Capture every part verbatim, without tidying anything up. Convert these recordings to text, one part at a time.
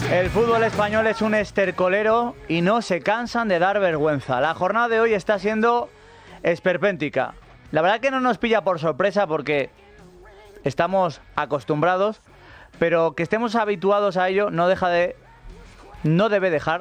El fútbol español es un estercolero y no se cansan de dar vergüenza. La jornada de hoy está siendo esperpéntica. La verdad que no nos pilla por sorpresa porque estamos acostumbrados, pero que estemos habituados a ello no deja de, no debe dejar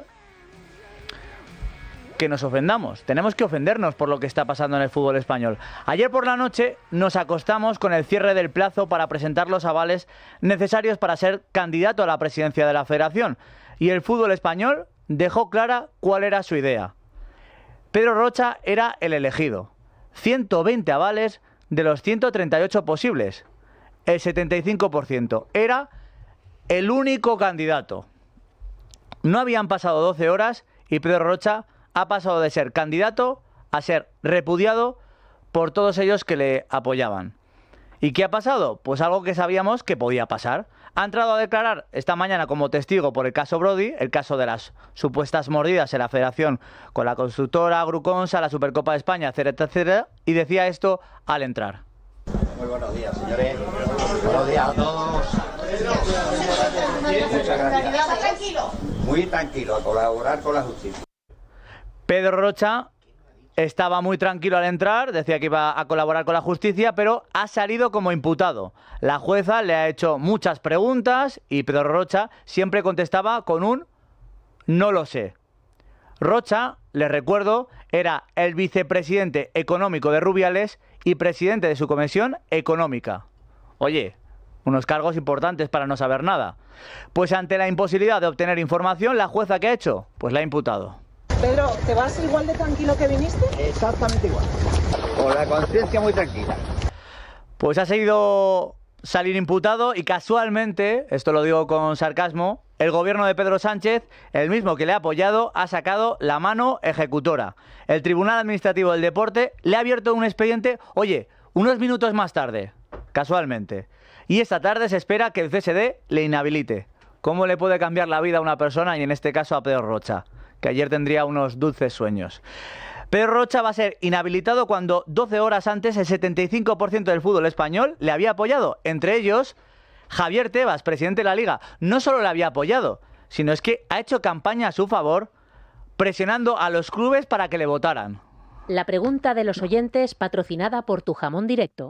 que nos ofendamos. Tenemos que ofendernos por lo que está pasando en el fútbol español. Ayer por la noche nos acostamos con el cierre del plazo para presentar los avales necesarios para ser candidato a la presidencia de la Federación. Y el fútbol español dejó clara cuál era su idea. Pedro Rocha era el elegido. ciento veinte avales de los ciento treinta y ocho posibles. El setenta y cinco por ciento. Era el único candidato. No habían pasado doce horas y Pedro Rocha ha pasado de ser candidato a ser repudiado por todos ellos que le apoyaban. ¿Y qué ha pasado? Pues algo que sabíamos que podía pasar. Ha entrado a declarar esta mañana como testigo por el caso Brody, el caso de las supuestas mordidas en la Federación con la constructora Gruconsa, la Supercopa de España, etcétera, etcétera, y decía esto al entrar. Muy buenos días, señores. Buenos días a todos. Muchas gracias. Muy tranquilo, a colaborar con la justicia. Pedro Rocha estaba muy tranquilo al entrar, decía que iba a colaborar con la justicia, pero ha salido como imputado. La jueza le ha hecho muchas preguntas y Pedro Rocha siempre contestaba con un no lo sé. Rocha, les recuerdo, era el vicepresidente económico de Rubiales y presidente de su comisión económica. Oye, unos cargos importantes para no saber nada. Pues ante la imposibilidad de obtener información, ¿la jueza qué ha hecho? Pues la ha imputado. Pedro, ¿te vas igual de tranquilo que viniste? Exactamente igual. Con la conciencia muy tranquila. Pues ha seguido salir imputado y casualmente, esto lo digo con sarcasmo, el gobierno de Pedro Sánchez, el mismo que le ha apoyado, ha sacado la mano ejecutora. El Tribunal Administrativo del Deporte le ha abierto un expediente, oye, unos minutos más tarde, casualmente. Y esta tarde se espera que el C S D le inhabilite. ¿Cómo le puede cambiar la vida a una persona y en este caso a Pedro Rocha? Que ayer tendría unos dulces sueños. Pedro Rocha va a ser inhabilitado cuando doce horas antes el setenta y cinco por ciento del fútbol español le había apoyado. Entre ellos, Javier Tebas, presidente de la Liga. No solo le había apoyado, sino es que ha hecho campaña a su favor, presionando a los clubes para que le votaran. La pregunta de los oyentes, patrocinada por Tu Jamón Directo.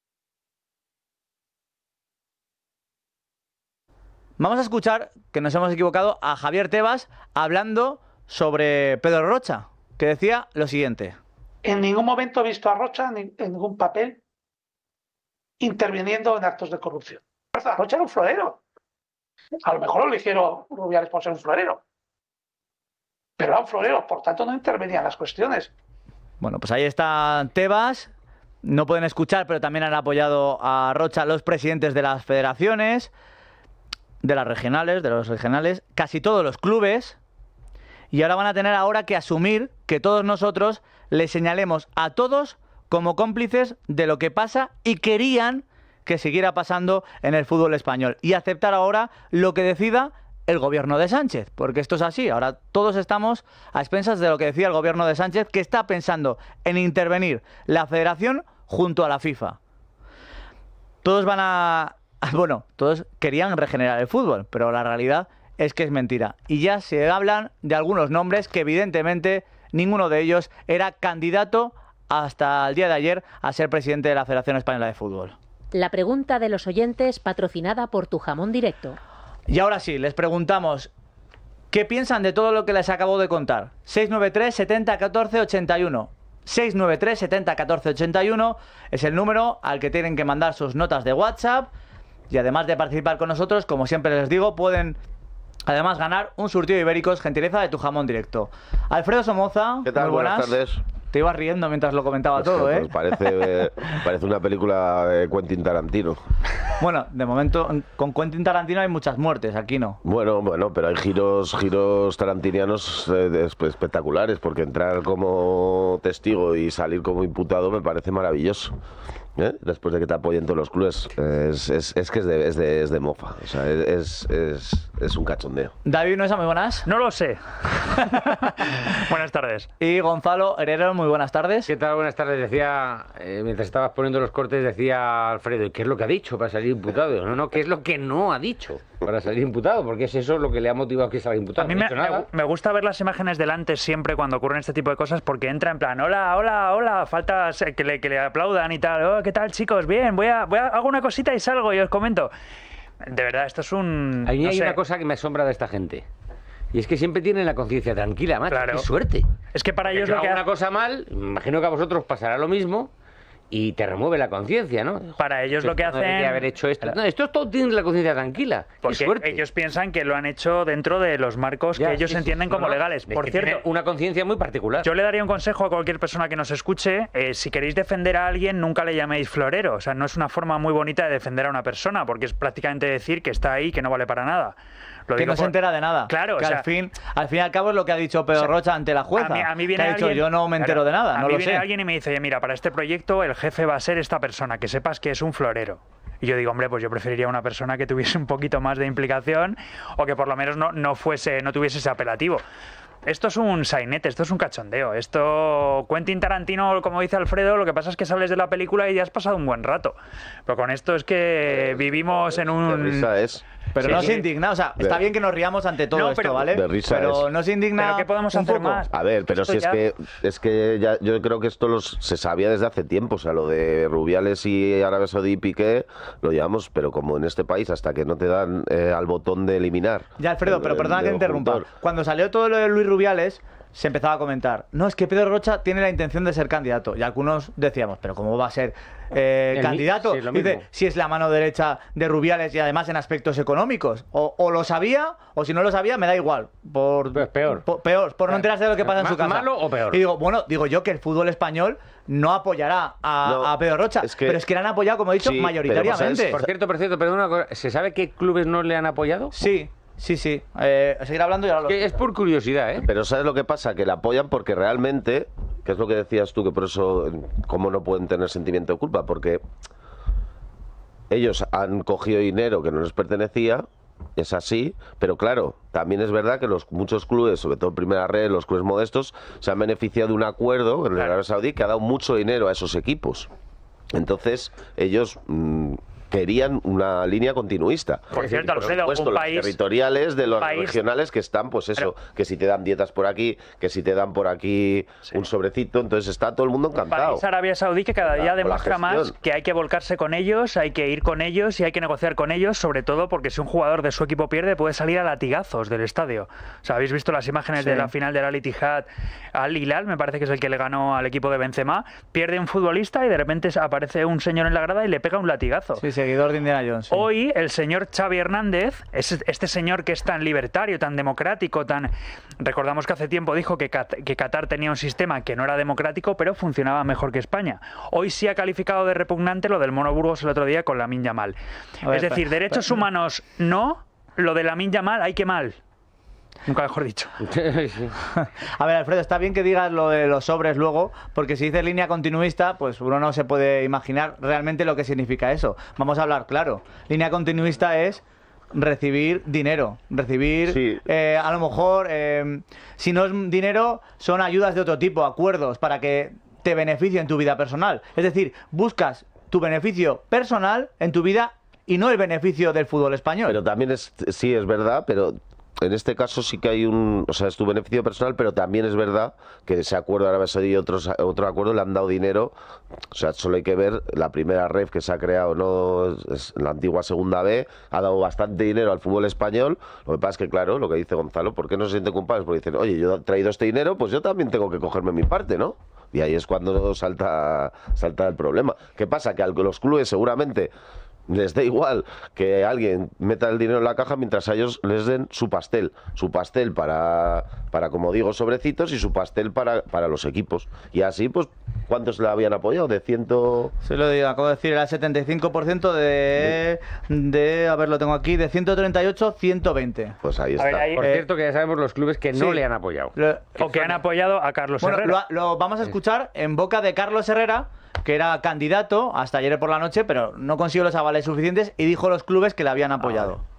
Vamos a escuchar, que nos hemos equivocado, a Javier Tebas hablando sobre Pedro Rocha, que decía lo siguiente. En ningún momento he visto a Rocha en ningún papel interviniendo en actos de corrupción. Rocha era un florero. A lo mejor lo eligieron Rubiales por ser un florero. Pero era un florero, por tanto no intervenía en las cuestiones. Bueno, pues ahí está Tebas. No pueden escuchar, pero también han apoyado a Rocha los presidentes de las federaciones, de las regionales, de los regionales, casi todos los clubes. Y ahora van a tener ahora que asumir que todos nosotros les señalemos a todos como cómplices de lo que pasa y querían que siguiera pasando en el fútbol español. Y aceptar ahora lo que decida el gobierno de Sánchez, porque esto es así. Ahora todos estamos a expensas de lo que decía el gobierno de Sánchez, que está pensando en intervenir la Federación junto a la FIFA. Todos van a... Bueno, todos querían regenerar el fútbol, pero la realidad es que es mentira. Y ya se hablan de algunos nombres que evidentemente ninguno de ellos era candidato hasta el día de ayer a ser presidente de la Federación Española de Fútbol. La pregunta de los oyentes, patrocinada por Tu Jamón Directo. Y ahora sí, les preguntamos, ¿qué piensan de todo lo que les acabo de contar? seis nueve tres, setenta, catorce, ochenta y uno. seis nueve tres, setenta, catorce, ochenta y uno es el número al que tienen que mandar sus notas de WhatsApp. Y además de participar con nosotros, como siempre les digo, pueden además ganar un surtido de ibéricos, gentileza de Tu Jamón Directo. Alfredo Somoza, ¿qué tal? muy buenas. Buenas tardes. Te ibas riendo mientras lo comentaba pues todo, que, ¿eh? Pues parece, eh, parece una película de Quentin Tarantino. Bueno, de momento con Quentin Tarantino hay muchas muertes, aquí no. Bueno, bueno, pero hay giros, giros tarantinianos eh, espectaculares, porque entrar como testigo y salir como imputado me parece maravilloso. ¿Eh? Después de que te apoyen todos los clubes, es, es, es que es de, es de, es de mofa, o sea, es, es, es un cachondeo. David Nuesa, muy buenas. No lo sé. Buenas tardes. Y Gonzalo Herrero, muy buenas tardes. ¿Qué tal? Buenas tardes. Decía, eh, mientras estabas poniendo los cortes, decía Alfredo, ¿y qué es lo que ha dicho para salir imputado? No, no, ¿qué es lo que no ha dicho para salir imputado? Porque es eso lo que le ha motivado a que salga imputado. A mí no me, ha dicho nada. me, me gusta ver las imágenes delante siempre cuando ocurren este tipo de cosas, porque entra en plan, hola, hola, hola, falta que le, que le aplaudan y tal. Oh, ¿qué tal, chicos? Bien, voy a, voy a hago una cosita y salgo y os comento. De verdad, esto es un... A mí no hay sé. una cosa que me asombra de esta gente. Y es que siempre tienen la conciencia tranquila, macho. Claro. ¡Qué suerte! Es que para Porque ellos yo lo que hago una hace- cosa mal, imagino que a vosotros pasará lo mismo y te remueve la conciencia, ¿no? Para ellos lo que Esto no debería hacen... haber hecho esto. No, esto todo tiene la conciencia tranquila. ¡Qué Porque suerte! ellos piensan que lo han hecho dentro de los marcos Ya, que ellos sí, sí, entienden no, como no, legales. es Por que cierto, tiene una conciencia muy particular. yo le daría un consejo a cualquier persona que nos escuche. Eh, si queréis defender a alguien, nunca le llaméis florero. O sea, no es una forma muy bonita de defender a una persona, porque es prácticamente decir que está ahí y que no vale para nada. Lo Que digo no se por- entera de nada. Claro, que o sea, al fin, al fin y al cabo es lo que ha dicho Pedro o sea, Rocha ante la jueza. A mí, a mí viene que ha dicho, alguien- yo no me entero claro, de nada, a no mí lo viene sé. alguien y me dice, oye, mira, para este proyecto el jefe va a ser esta persona, que sepas que es un florero. Y yo digo, hombre, pues yo preferiría una persona que tuviese un poquito más de implicación o que por lo menos no, no fuese, no tuviese ese apelativo. Esto es un sainete, esto es un cachondeo. Esto, Quentin Tarantino, como dice Alfredo, lo que pasa es que sales de la película y ya has pasado un buen rato. Pero con esto es que vivimos en De un... risa es. Pero Sí, no sí. se indigna, o sea, está De- bien que nos riamos ante todo No, esto, pero- ¿vale? de risa pero es. no se indigna. ¿Pero qué podemos un hacer poco? más? A ver, pero Esto si es ya- que es que ya, yo creo que esto los, se sabía desde hace tiempo, o sea, lo de Rubiales y Arabia Saudí y Piqué lo llevamos, pero como en este país, hasta que no te dan eh, al botón de eliminar. Ya, Alfredo, el- pero el perdona que te interrumpa. deocultor. Cuando salió todo lo de Luis Rubiales, se empezaba a comentar, no, es que Pedro Rocha tiene la intención de ser candidato. Y algunos decíamos, pero ¿cómo va a ser eh, El mi- candidato? sí, es lo Dice, mismo. si es la mano derecha de Rubiales y además en aspectos económicos. O, o lo sabía, o si no lo sabía, me da igual. Por, Pues peor. por- peor, por no Claro. enterarse de lo que pasa en Ma- su casa. ¿malo o peor? Y digo, bueno, digo yo que el fútbol español no apoyará a, No, a Pedro Rocha, es que- pero es que le han apoyado, como he dicho, Sí, mayoritariamente. pero, Por cierto, por cierto, perdona una cosa, ¿se sabe qué clubes no le han apoyado? Sí, sí, sí. Eh, seguir hablando y ahora lo... Que es por curiosidad, ¿eh? Pero ¿sabes lo que pasa? Que la apoyan porque realmente, que es lo que decías tú, que por eso, ¿cómo no pueden tener sentimiento de culpa? Porque ellos han cogido dinero que no les pertenecía, es así, pero claro, también es verdad que los muchos clubes, sobre todo en Primera Red, los clubes modestos, se han beneficiado de un acuerdo en el Arabia Saudí que ha dado mucho dinero a esos equipos. Entonces, ellos... mm, querían una línea continuista. Por cierto, Y, por Alfredo, supuesto, un las país- territoriales de los país- regionales que están, pues eso, Pero- que si te dan dietas por aquí, que si te dan por aquí Sí. un sobrecito, entonces está todo el mundo encantado. País Arabia Saudí que cada Con día la- con la demuestra más gestión. que hay que volcarse con ellos, hay que ir con ellos y hay que negociar con ellos, sobre todo porque si un jugador de su equipo pierde puede salir a latigazos del estadio. O sea, habéis visto las imágenes Sí. de la final del Al Ittihad al Hilal, me parece que es el que le ganó al equipo de Benzema, pierde un futbolista y de repente aparece un señor en la grada y le pega un latigazo. Sí, seguidor de Indiana Jones. sí. Hoy el señor Xavi Hernández, es este señor que es tan libertario, tan democrático, tan... Recordamos que hace tiempo dijo que, Cat- que Qatar tenía un sistema que no era democrático, pero funcionaba mejor que España. Hoy sí ha calificado de repugnante lo del Mono Burgos el otro día con Lamine Yamal. A ver, Es decir, espera, derechos espera. humanos no, lo de Lamine Yamal hay que mal. Nunca mejor dicho. Sí. A ver, Alfredo, está bien que digas lo de los sobres luego, porque si dices línea continuista, pues uno no se puede imaginar realmente lo que significa eso. Vamos a hablar claro. Línea continuista es recibir dinero, recibir, Sí. eh, a lo mejor, eh, si no es dinero, son ayudas de otro tipo, acuerdos para que te beneficie en tu vida personal. Es decir, buscas tu beneficio personal en tu vida y no el beneficio del fútbol español. Pero también es, sí, es verdad, pero en este caso sí que hay un, o sea, es tu beneficio personal, pero también es verdad que ese acuerdo de Arabia Saudí y otros, otro acuerdo le han dado dinero, o sea, solo hay que ver la primera ref que se ha creado, no es la antigua segunda B, ha dado bastante dinero al fútbol español, lo que pasa es que, claro, lo que dice Gonzalo, ¿por qué no se sienten culpables? Porque dicen, oye, yo he traído este dinero, pues yo también tengo que cogerme mi parte, ¿no? Y ahí es cuando salta, salta el problema. ¿Qué pasa? Que a los clubes seguramente les da igual que alguien meta el dinero en la caja mientras a ellos les den su pastel. Su pastel para, para como digo, sobrecitos y su pastel para, para los equipos. Y así, pues, ¿cuántos le habían apoyado? De ciento... Se lo digo, acabo de decir, era el setenta y cinco por ciento de, de... A ver, lo tengo aquí, de ciento treinta y ocho, ciento veinte. Pues ahí A está. ver, ahí- Por Eh, cierto, que ya sabemos los clubes que no sí. le han apoyado. Lo- O que han apoyado a Carlos Bueno, Herrera. lo, lo vamos a escuchar en boca de Carlos Herrera, que era candidato hasta ayer por la noche, pero no consiguió los avales suficientes y dijo a los clubes que le habían apoyado.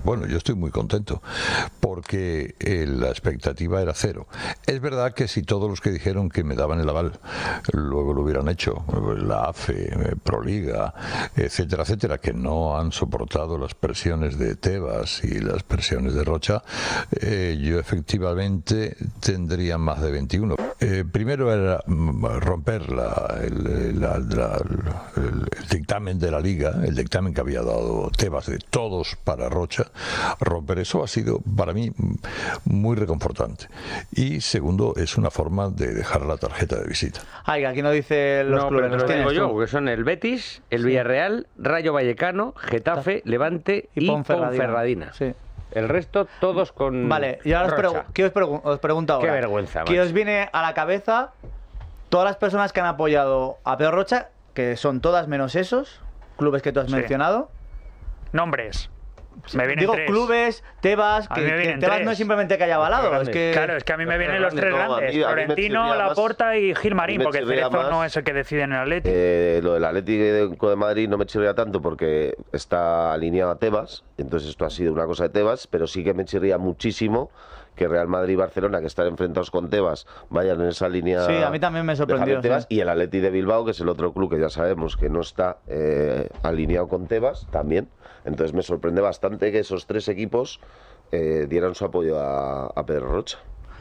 bueno, yo estoy muy contento porque eh, la expectativa era cero. Es verdad que si todos los que dijeron que me daban el aval luego lo hubieran hecho, la A F E, Proliga, etcétera, etcétera, que no han soportado las presiones de Tebas y las presiones de Rocha, eh, yo efectivamente tendría más de veintiuno. Eh, primero era romper la, el, la, la, el, el dictamen de la Liga, el dictamen que había dado Tebas de todos para Rocha. Romper eso ha sido para mí muy reconfortante. Y segundo, es una forma de dejar la tarjeta de visita. Ay, aquí no dice los no, clubes. pero te lo digo yo, porque son el Betis, el sí. Villarreal, Rayo Vallecano, Getafe, Levante y, y Ponferradina. Ponferradina. Sí. El resto, todos con. Vale, y ahora os, pregu ¿qué os, pregu os pregunto ahora? Qué vergüenza, ¿Qué os viene a la cabeza todas las personas que han apoyado a Pedro Rocha, que son todas menos esos clubes que tú has sí. mencionado? Nombres. Me vienen Digo, tres. clubes, Tebas, que, que Tebas tres. No es simplemente que haya avalado, es que... Claro, es que a mí me vienen los tres grandes, Florentino, Laporta y Gilmarín, porque el Cerezo más, no es el que decide en el Atlético. Eh, lo del Atlético de Madrid no me chirría tanto porque está alineado a Tebas, entonces esto ha sido una cosa de Tebas, pero sí que me chirría muchísimo que Real Madrid y Barcelona, que están enfrentados con Tebas, vayan en esa línea. Sí, a mí también me sorprendió. Tebas, sí. Y el Atleti de Bilbao, que es el otro club que ya sabemos que no está eh, alineado con Tebas, también. Entonces me sorprende bastante que esos tres equipos eh, dieran su apoyo a, a Pedro Rocha.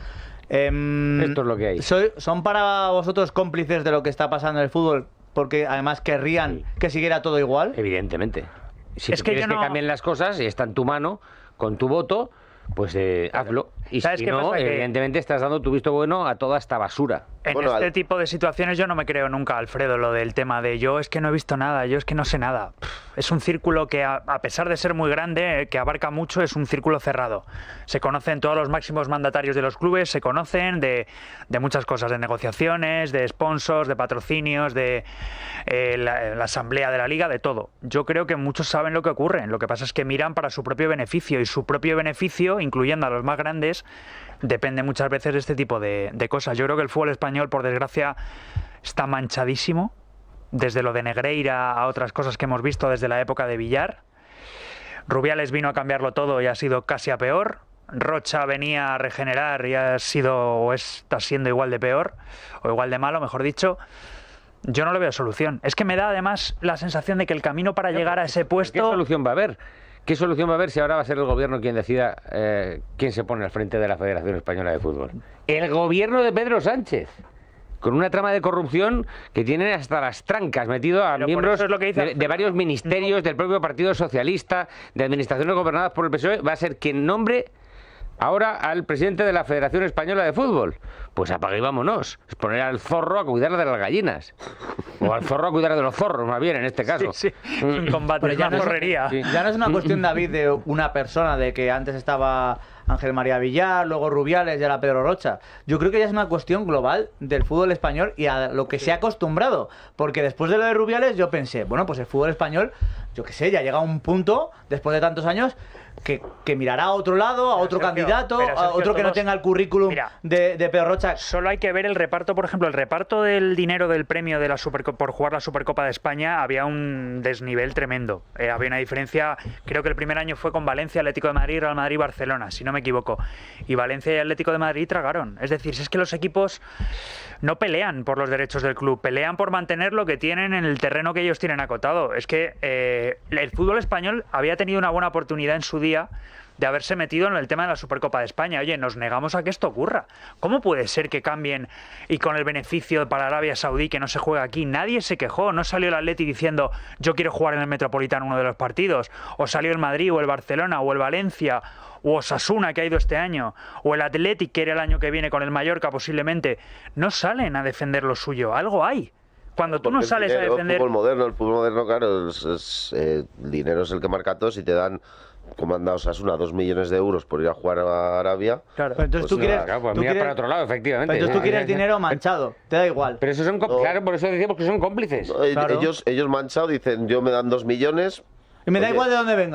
Eh, Esto es lo que hay. Soy, ¿Son para vosotros cómplices de lo que está pasando en el fútbol? Porque además querrían sí. que siguiera todo igual. Evidentemente. Si es tú que quieres no... que cambien las cosas y está en tu mano, con tu voto, pues eh, hazlo. Y si no, pasa? evidentemente estás dando tu visto bueno a toda esta basura. En bueno, este al... tipo de situaciones yo no me creo nunca, Alfredo, lo del tema de yo es que no he visto nada, yo es que no sé nada. Es un círculo que, a, a pesar de ser muy grande, que abarca mucho, es un círculo cerrado. Se conocen todos los máximos mandatarios de los clubes, se conocen de, de muchas cosas, de negociaciones, de sponsors, de patrocinios, de eh, la, la asamblea de la liga, de todo. Yo creo que muchos saben lo que ocurre, lo que pasa es que miran para su propio beneficio, y su propio beneficio, incluyendo a los más grandes, depende muchas veces de este tipo de, de cosas. Yo creo que el fútbol español, por desgracia, está manchadísimo, desde lo de Negreira a otras cosas que hemos visto desde la época de Villar. Rubiales vino a cambiarlo todo y ha sido casi a peor. Rocha venía a regenerar y ha sido o está siendo igual de peor, o igual de malo, mejor dicho. Yo no le veo solución. Es que me da además la sensación de que el camino para llegar a ese puesto... ¿Qué solución va a haber? ¿Qué solución va a haber si ahora va a ser el gobierno quien decida eh, quién se pone al frente de la Federación Española de Fútbol? El gobierno de Pedro Sánchez, con una trama de corrupción que tiene hasta las trancas, metido a Pero miembros es lo que dice de, de varios ministerios, del propio Partido Socialista, de administraciones gobernadas por el P S O E. Va a ser quien nombre ahora al presidente de la Federación Española de Fútbol. Pues apaga y vámonos. Es poner al zorro a cuidar de las gallinas. O al zorro a cuidar de los zorros, más bien, en este caso. Sí, sí. Un combate, Pero ya una no correría. Es, ya no es una cuestión, David, de una persona, de que antes estaba Ángel María Villar, luego Rubiales y ahora Pedro Rocha. Yo creo que ya es una cuestión global del fútbol español y a lo que sí. se ha acostumbrado. Porque después de lo de Rubiales yo pensé, bueno, pues el fútbol español, yo qué sé, ya llega a un punto, después de tantos años... Que, que mirará a otro lado, a otro Sergio, candidato, Sergio, a otro que todos, no tenga el currículum mira, de, de Pedro Rocha. Solo hay que ver el reparto, por ejemplo, el reparto del dinero del premio de la Supercopa, por jugar la Supercopa de España, había un desnivel tremendo. Eh, había una diferencia, creo que el primer año fue con Valencia, Atlético de Madrid, Real Madrid, Barcelona, si no me equivoco. Y Valencia y Atlético de Madrid tragaron. Es decir, si es que los equipos no pelean por los derechos del club, pelean por mantener lo que tienen en el terreno que ellos tienen acotado. Es que eh, el fútbol español había tenido una buena oportunidad en su día de haberse metido en el tema de la Supercopa de España. Oye, nos negamos a que esto ocurra. ¿Cómo puede ser que cambien y con el beneficio para Arabia Saudí que no se juega aquí? Nadie se quejó, no salió el Atleti diciendo yo quiero jugar en el Metropolitano uno de los partidos, o salió el Madrid o el Barcelona o el Valencia o Osasuna, que ha ido este año, o el Athletic, que era el año que viene con el Mallorca posiblemente. No salen a defender lo suyo, algo hay. Cuando tú no sales dinero, a defender... El fútbol moderno, el fútbol moderno, claro, es, es, eh, el dinero es el que marca todo. Si te dan, como han dado Osasuna, dos millones de euros por ir a jugar a Arabia... Claro, pero entonces pues tú quieres... Claro, pues tú mira quieres, para otro lado, efectivamente. Pero entonces tú quieres dinero manchado, te da igual. Pero eso son... No. Claro, por eso decimos que son cómplices. No, claro. ellos, ellos manchado dicen, yo me dan dos millones... Y me da oye, igual de dónde venga.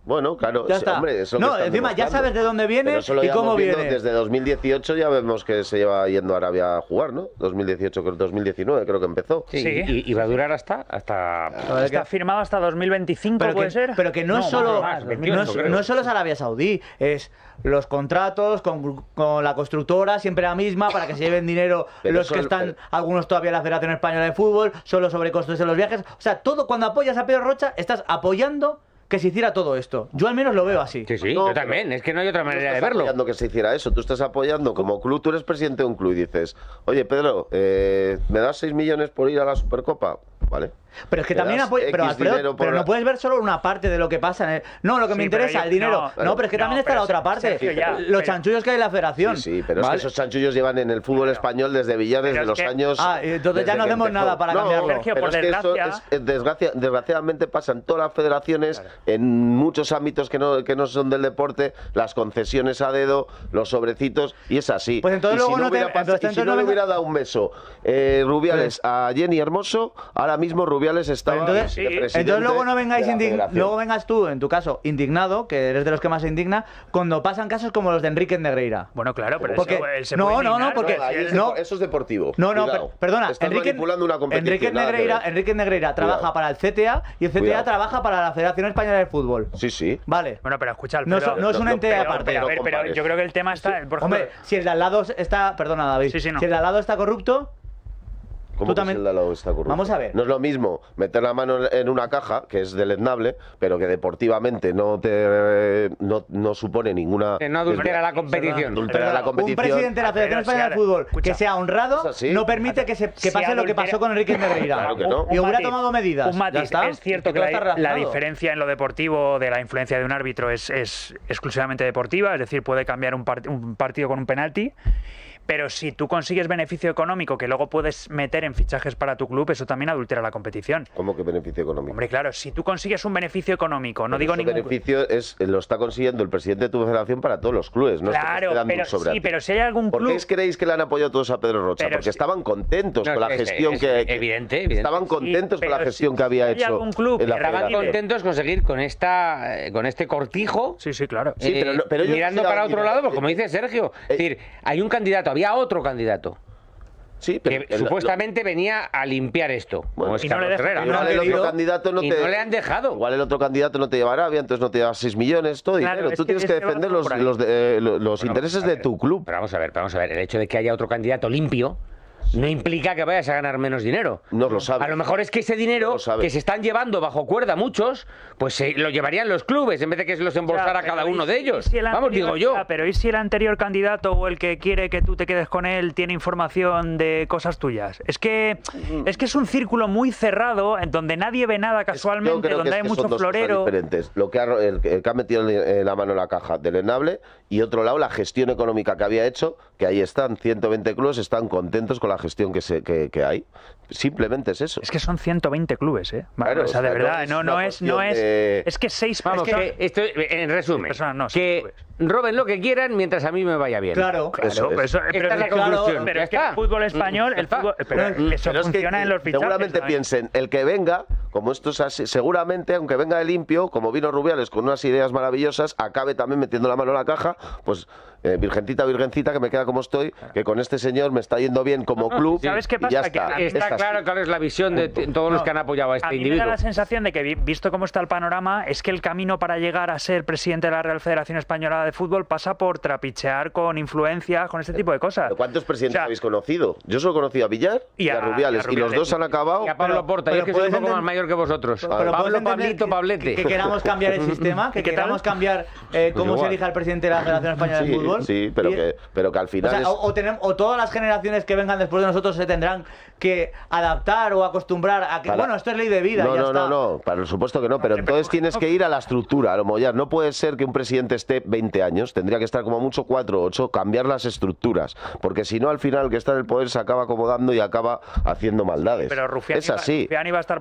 Bueno, claro, Ya sí, está. hombre, eso No, encima ya sabes de dónde vienes y cómo vienes. Desde dos mil dieciocho ya vemos que se lleva yendo a Arabia a jugar, ¿no? dos mil dieciocho, dos mil diecinueve creo que empezó. Sí, Sí. Y, y va a durar hasta... hasta... Está firmado hasta dos mil veinticinco, Pero ¿puede que, ser? pero que no, es No, solo más, no, veintiocho, es, creo. no es solo es Arabia Saudí, es los contratos con, con la constructora, siempre la misma, para que se lleven dinero Pero los eso- que están, pero- algunos todavía en la Federación Española de Fútbol, solo sobrecostos en los viajes. O sea, todo cuando apoyas a Pedro Rocha, estás apoyando que se hiciera todo esto. Yo al menos lo veo así. Sí, sí, No, yo también. Es que no hay otra Tú no manera de estás verlo. apoyando que se hiciera eso, tú estás apoyando como club, tú eres presidente de un club y dices, oye Pedro, eh, ¿me das seis millones por ir a la Supercopa? Vale. Pero es que Me también das apoya, pero, X Alfredo, dinero por pero no la- puedes ver solo una parte de lo que pasa en el... No, lo que me Sí, pero interesa, yo- el dinero. no, No, pero es que no, también está pero la otra parte. Sergio, ya, los pero- chanchullos que hay en la Federación. Sí, sí, pero ¿vale? es que esos chanchullos llevan en el fútbol español desde Villar, desde es los que- años... Ah, entonces ya desde no que hacemos empezó. nada para No, cambiarlo. Sergio, pero por es que eso desgracia- es- es desgracia- desgraciadamente pasa en todas las federaciones, en muchos ámbitos que no, que no son del deporte, las concesiones a dedo, los sobrecitos, y es así. Pues entonces y luego si no no, te- hubiera pasado- entonces y si entonces no no le venga- hubiera dado un beso eh, Rubiales a Jenny Hermoso, ahora mismo Rubiales estaba Pero entonces, de presidente entonces luego no vengáis de la indign- federación. luego vengas tú, en tu caso, indignado, que eres de los que más se indigna, cuando pasan casos como los de Enrique Negreira. Bueno, claro, pero Porque- eso, él se no, puede no, no, indignar, porque- No, ahí es no. depo- eso es deportivo. No, no, Cuidado. per- perdona, Estás Enrique, manipulando una competición. Enrique nada que Negreira, ver. Enrique Negreira trabaja Cuidado. para el C T A y el C T A Cuidado. trabaja para la Federación Española de Fútbol. Sí, sí. Vale. Bueno, pero escucha, No, Alfredo, so- no es un no, ente pero- aparte. pero, a no ver, pero compares. yo creo que el tema está, por ejemplo, Hombre, si el de al lado está... Perdona, David. Sí, sí, no. Si el de al lado está corrupto... ¿Cómo Tú que también- si el de al lado está corrupto? Vamos a ver. No es lo mismo meter la mano en una caja, que es deleznable, pero que deportivamente no te no, no supone ninguna... Que no adultera la competición. Adultera la Un competición. presidente de la Federación Pero, Española de si Fútbol escucha, que sea honrado es así. no permite que, se, que Si pase lo que adultera- pasó con Enrique Negreira. Claro que no. Y Un hubiera matiz, tomado medidas. Un matiz. Ya está. Es cierto Es que que la, está la relacionado. diferencia en lo deportivo de la influencia de un árbitro es, es exclusivamente deportiva, es decir, puede cambiar un, part- un partido con un penalti. Pero si tú consigues beneficio económico que luego puedes meter en fichajes para tu club, eso también adultera la competición. ¿Cómo que beneficio económico? Hombre, claro, si tú consigues un beneficio económico, no Pero digo ese ningún... beneficio es, lo está consiguiendo el presidente de tu federación para todos los clubes, no es que te Claro, esté dando pero, un sobre a sí, ti. pero si hay algún ¿Por club... qué creéis que le han apoyado todos a Pedro Rocha? Pero Porque si- estaban contentos No, con la es- gestión es que... que- evidente, evidente. Estaban contentos Sí, con la pero gestión si- que había si hay hecho algún club en la que Estaban federación. contentos con seguir con esta eh, con este cortijo. Sí, sí, claro. Sí, pero no- pero ellos mirando no se para daban otro dinero. lado, porque como dice Sergio, es decir, hay un candidato, había otro candidato Sí, pero que el- supuestamente venía a limpiar esto, como Bueno, es y no le Carlos dejan- Herrera. y no Igual han el querido- otro candidato no y te... no le han dejado. Igual el otro candidato no te lleva a Arabia, entonces no te lleva seis millones, todo Claro, dinero. es Tú que- tienes es que que va defender todo los, por ahí. los, de- eh, lo- los Bueno, intereses a de ver, tu club. Pero vamos a ver, vamos a ver. El hecho de que haya otro candidato limpio no implica que vayas a ganar menos dinero. No lo sabes. A lo mejor es que ese dinero No lo sabes. que se están llevando bajo cuerda muchos, pues se lo llevarían los clubes en vez de que se los embolsara Ya, cada pero uno ¿y de si- ellos. y si el Vamos, anterior- digo yo. ya, pero ¿y si el anterior candidato o el que quiere que tú te quedes con él tiene información de cosas tuyas? Es que es que es un círculo muy cerrado en donde nadie ve nada Yo casualmente, creo que donde es hay que mucho son dos cosas florero. diferentes. Lo que ha, el, el que ha metido en la mano en la caja del Enable y otro lado la gestión económica que había hecho, que ahí están, ciento veinte clubes están contentos con la gestión que, se, que, que hay. Simplemente es eso. Es que son ciento veinte clubes, ¿eh? Vale, Claro, o sea, de o sea, no verdad, es no, no una es, no cuestión es, de- es que seis Vamos, personas- que esto, en resumen, personas no, seis que clubes. roben lo que quieran mientras a mí me vaya bien. Claro. Claro, Eso es. pero eso- pero Esta es la claro, conclusión. pero Ya es que está. el fútbol español, Ya el está. fútbol, pero Pero eso es que funciona en los fichajes. seguramente ¿no? piensen, el que venga, como esto es así, seguramente, aunque venga de limpio, como vino Rubiales con unas ideas maravillosas, acabe también metiendo la mano en la caja, pues eh, virgencita, virgencita, que me queda como estoy, que con este señor me está yendo bien como club. ¿Sabes qué y pasa? ya Que está. Está Es así. claro cuál es la visión de t- todos los No, que han apoyado a este a mí me individuo. da la sensación de que, vi- visto cómo está el panorama, es que el camino para llegar a ser presidente de la Real Federación Española de Fútbol pasa por trapichear con influencias, con este tipo de cosas. ¿Pero ¿Cuántos presidentes O sea, habéis conocido? Yo solo he conocido a Villar y, Y a, a- Rubiales, y a y los Rubiales. dos han acabado. Y a Pablo Pero- Porta, pero yo que soy un puedes poco más entender- mayor que vosotros. Pero puedes Pablo, entender Pablito, que- Pablete. Que, que queramos cambiar el sistema, que ¿Y qué tal? queramos cambiar eh, cómo se igual. elija el presidente de la Federación Española de Sí, Fútbol. sí, pero Y- que, pero que al O, final sea, es... o, o tenemos- o todas las generaciones que vengan después de nosotros se tendrán que adaptar o acostumbrar a que, Para- bueno, esto es ley de vida. No, y ya no, está. no, no, para supuesto que no, pero entonces tienes que ir a la estructura, a lo Mollar. No puede ser que un presidente esté veinte años, tendría que estar como mucho cuatro o ocho, cambiar las estructuras, porque si no, al final el que está en el poder se acaba acomodando y acaba haciendo maldades. Pero Rufián, es iba, así. Rufián iba a estar, por ejemplo, poco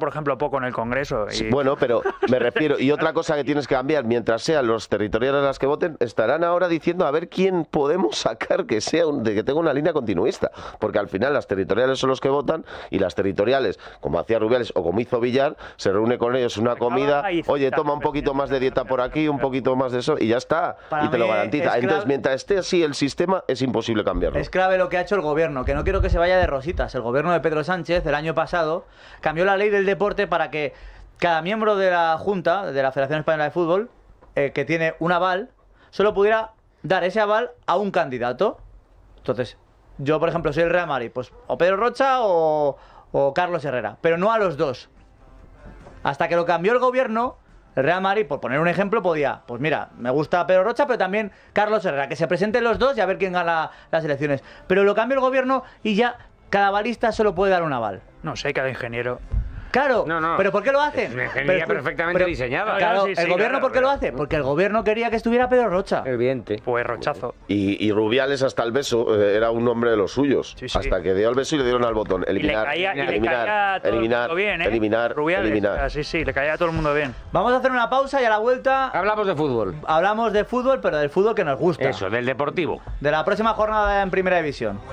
poco en el Congreso. Y... Sí, bueno, pero me refiero, y otra cosa que tienes que cambiar, mientras sean los territoriales las que voten, estarán ahora diciendo a ver quién podemos sacar que sea un, de que tenga una línea continuista, porque al final las territoriales son los que votan y las territoriales, como hacía Rubiales o como hizo Villar, se reúne con ellos una comida, oye, toma un poquito más de dieta por aquí, un poquito más de eso y ya está, Para y te lo mí garantiza. es Entonces, clave- mientras esté así el sistema, es imposible cambiarlo. Es clave lo que ha hecho el gobierno, que no quiero que se vaya de rositas. El gobierno de Pedro Sánchez, el año pasado, cambió la ley del deporte para que cada miembro de la Junta, de la Federación Española de Fútbol, eh, que tiene un aval, solo pudiera dar ese aval a un candidato. Entonces, yo, por ejemplo, soy el Real Madrid, pues o Pedro Rocha o, o Carlos Herrera, pero no a los dos. Hasta que lo cambió el gobierno, el Real Madrid, por poner un ejemplo, podía, pues mira, me gusta Pedro Rocha, pero también Carlos Herrera, que se presenten los dos y a ver quién gana las elecciones. Pero lo cambió el gobierno y ya cada balista solo puede dar un aval. No sé, cada ingeniero. Claro, No, no. pero ¿por qué lo hacen? Es una ingeniería Pero- perfectamente pero- diseñada. Claro, Sí, sí, el gobierno claro, ¿por qué pero- lo hace? Porque el gobierno quería que estuviera Pedro Rocha. Evidente. Pues Rochazo. Y, y Rubiales hasta el beso eh, era un hombre de los suyos. Sí, sí. Hasta que dio el beso y le dieron al botón. Y le Eliminar, caía, y le eliminar, caía a todo eliminar, el mundo bien, ¿eh? eliminar, Rubiales, eliminar. o sea, sí, sí, le caía a todo el mundo bien. Vamos a hacer una pausa y a la vuelta Hablamos de fútbol. hablamos de fútbol, pero del fútbol que nos gusta. Eso, del deportivo. De la próxima jornada en Primera División.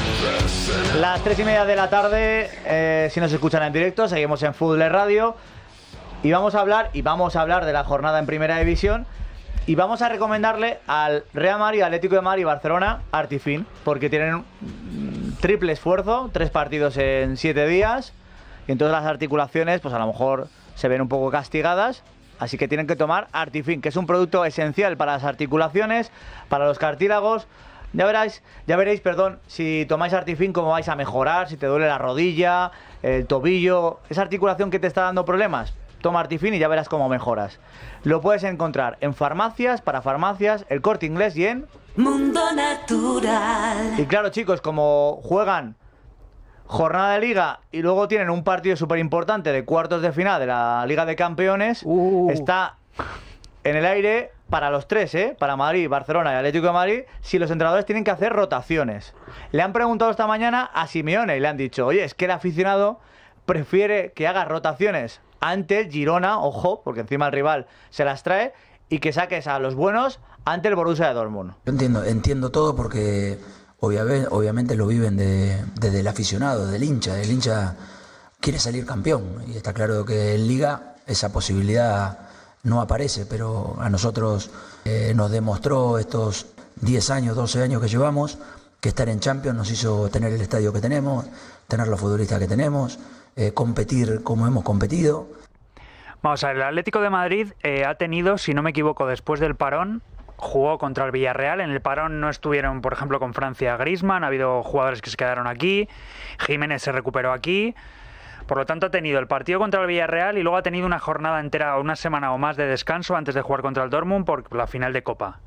Las tres y media de la tarde, eh, si nos escuchan en directo, seguimos en Fútbol Radio. Y vamos a hablar, y vamos a hablar de la jornada en Primera División. Y vamos a recomendarle al Real Madrid, Atlético de Madrid y Barcelona Artifin, porque tienen un triple esfuerzo, tres partidos en siete días. Y entonces las articulaciones, pues a lo mejor se ven un poco castigadas. Así que tienen que tomar Artifin, que es un producto esencial para las articulaciones, para los cartílagos. Ya veréis, ya veréis, perdón, si tomáis Artifin, cómo vais a mejorar, si te duele la rodilla, el tobillo, esa articulación que te está dando problemas. Toma Artifin y ya verás cómo mejoras. Lo puedes encontrar en farmacias, para farmacias, El Corte Inglés y en Mundo Natural. Y claro, chicos, como juegan jornada de liga y luego tienen un partido súper importante de cuartos de final de la Liga de Campeones, Uh. está en el aire para los tres, ¿eh? Para Madrid, Barcelona y Atlético de Madrid, si los entrenadores tienen que hacer rotaciones. Le han preguntado esta mañana a Simeone y le han dicho, oye, es que el aficionado prefiere que haga rotaciones ante el Girona, ojo, porque encima el rival se las trae, y que saques a los buenos ante el Borussia de Dortmund. Yo entiendo, entiendo todo porque obviamente, obviamente lo viven de, desde el aficionado, del hincha. El hincha quiere salir campeón y está claro que en Liga esa posibilidad no aparece, pero a nosotros eh, nos demostró estos diez años, doce años que llevamos que estar en Champions nos hizo tener el estadio que tenemos, tener los futbolistas que tenemos, eh, competir como hemos competido. Vamos a ver, el Atlético de Madrid eh, ha tenido, si no me equivoco, después del parón, jugó contra el Villarreal. En el parón no estuvieron, por ejemplo, con Francia Griezmann, ha habido jugadores que se quedaron aquí, Jiménez se recuperó aquí. Por lo tanto, ha tenido el partido contra el Villarreal y luego ha tenido una jornada entera, una semana o más de descanso antes de jugar contra el Dortmund por la final de Copa.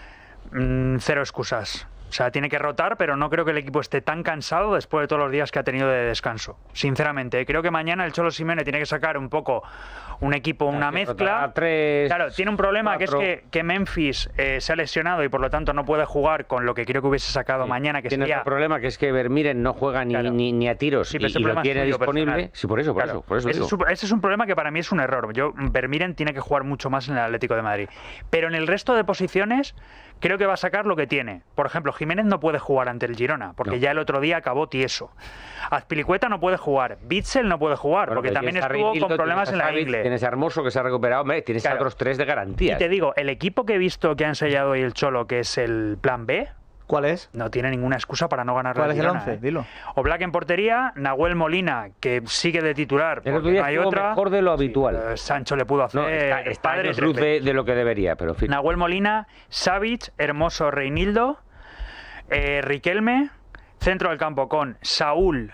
Mm, cero excusas. O sea, tiene que rotar, pero no creo que el equipo esté tan cansado después de todos los días que ha tenido de descanso. Sinceramente, creo que mañana el Cholo Simeone tiene que sacar un poco un equipo, una mezcla. Tres, Claro, tiene un problema cuatro. que es que, que Memphis eh, se ha lesionado y por lo tanto no puede jugar con lo que creo que hubiese sacado Sí. mañana, que Tiene sería... otro problema, que es que Vermiren no juega ni, Claro. ni, ni a tiros Sí, y, pero ese y lo problema es tiene suyo, disponible. personal. Sí, por eso, por Claro. eso, por eso ese, digo. es un, ese es un problema que para mí es un error. Yo, Vermiren tiene que jugar mucho más en el Atlético de Madrid. Pero en el resto de posiciones creo que va a sacar lo que tiene. Por ejemplo, Jiménez no puede jugar ante el Girona, porque No. ya el otro día acabó tieso. Azpilicueta no puede jugar. Bitzel no puede jugar, Bueno, porque pero también tienes a estuvo Rinildo, con problemas en tienes a la Savic, ingle. Tienes a Hermoso que se ha recuperado, hombre, tienes Claro. a otros tres de Y garantías. te digo, el equipo que he visto que ha ensayado hoy el Cholo, que es el plan B, ¿Cuál es? no tiene ninguna excusa para no ganar ¿Cuál la es el Girona, once? ¿eh? Dilo. Oblak en portería, Nahuel Molina, que sigue de titular, El otro porque día no hay estuvo otra. mejor de lo habitual. Eh, Sancho le pudo hacer No, está, está padre años luz trepe. de, de lo que debería, pero en fin. Nahuel Molina, Savic, Hermoso, Reinildo, eh, Riquelme, centro del campo con Saúl,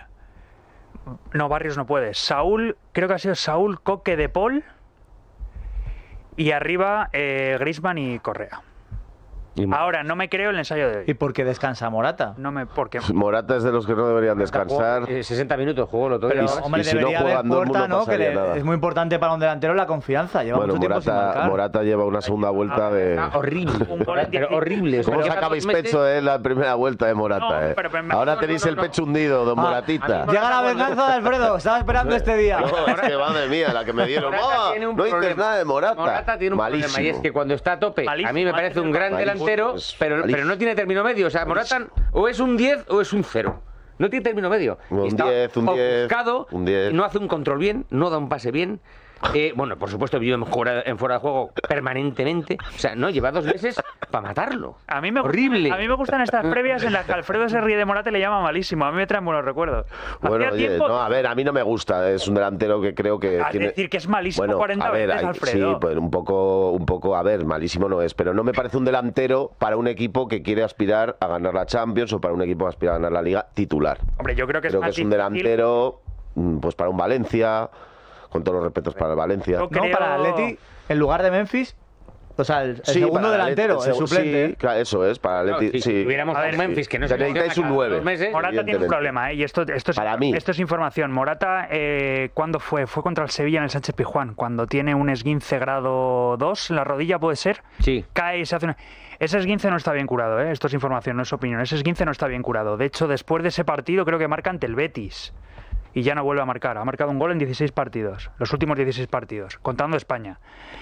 no, Barrios no puede, Saúl, creo que ha sido Saúl, Coque de Paul, y arriba eh, Griezmann y Correa. Ahora, no me creo el ensayo de hoy. ¿Y por qué descansa Morata? No me, porque... Morata es de los que no deberían descansar. sesenta minutos jugó el otro día. Pero, hombre, y si debería no haber juegan Dortmund, puerta, no ¿no? Que pasaría le- nada. es muy importante para un delantero la confianza. Lleva Bueno, mucho tiempo sin Morata, marcar. Morata lleva una segunda vuelta de... Ah, horrible. Un gol en Pero dieci- horrible. ¿Cómo Lleva sacabais dos meses- pecho, eh, la primera vuelta de Morata, No, eh? pero- pero- Ahora no, tenéis no, el no. pecho hundido, don Ah, Moratita. Llega la venganza de Alfredo. Estaba esperando este día. No, es que madre mía, la que me dieron. Morata ¡Oh! tiene un No dices problema. nada de Morata. Morata tiene un Malísimo. problema y es que cuando está a tope, Malísimo, a mí me parece un gran malísimo, delantero, pues, pero, malísimo. pero no tiene término medio. O sea, Morata o es un diez o es un cero. No tiene término medio. Un Está diez, un diez, ofuscado, un diez. no hace un control bien, no da un pase bien. Eh, bueno, por supuesto, vive en fuera, en fuera de juego permanentemente. O sea, no, lleva dos meses para matarlo. A mí, me, Horrible. a mí me gustan estas previas en las que Alfredo se ríe de Morata y le llama malísimo. A mí me traen buenos recuerdos. Bueno, Hacía oye, tiempo- no, a ver, a mí no me gusta. Es un delantero que creo que a tiene... decir que es malísimo Bueno, cuarenta a ver, veces, hay- Alfredo. sí, pues un poco, un poco, a ver, malísimo no es, pero no me parece un delantero para un equipo que quiere aspirar a ganar la Champions o para un equipo que aspira a ganar la Liga titular. Hombre, yo creo que es Creo que más es un difícil- delantero, mm, pues para un Valencia, con todos los respetos para el Valencia. Yo No, creo- para Atleti, en lugar de Memphis, o sea, el, el Sí, segundo para el delantero, Atleti, el suplente. Sí, claro, eso es, para el Claro, Atleti, si sí. tuviéramos A a ver, un Memphis que no se necesitáis lesiona un cada nueve. dos meses, Morata tiene un evidentemente. problema, ¿eh? Y esto, esto, es, Para mí. esto es información. Morata, eh, ¿cuándo fue? Fue contra el Sevilla en el Sánchez Pizjuán, cuando tiene un esguince grado dos en la rodilla, ¿puede ser? Sí. Cae y se hace una... Ese esguince no está bien curado, ¿eh? Esto es información, no es opinión. Ese esguince no está bien curado. De hecho, después de ese partido creo que marca ante el Betis. Y ya no vuelve a marcar. Ha marcado un gol en dieciséis partidos. Los últimos dieciséis partidos, contando España.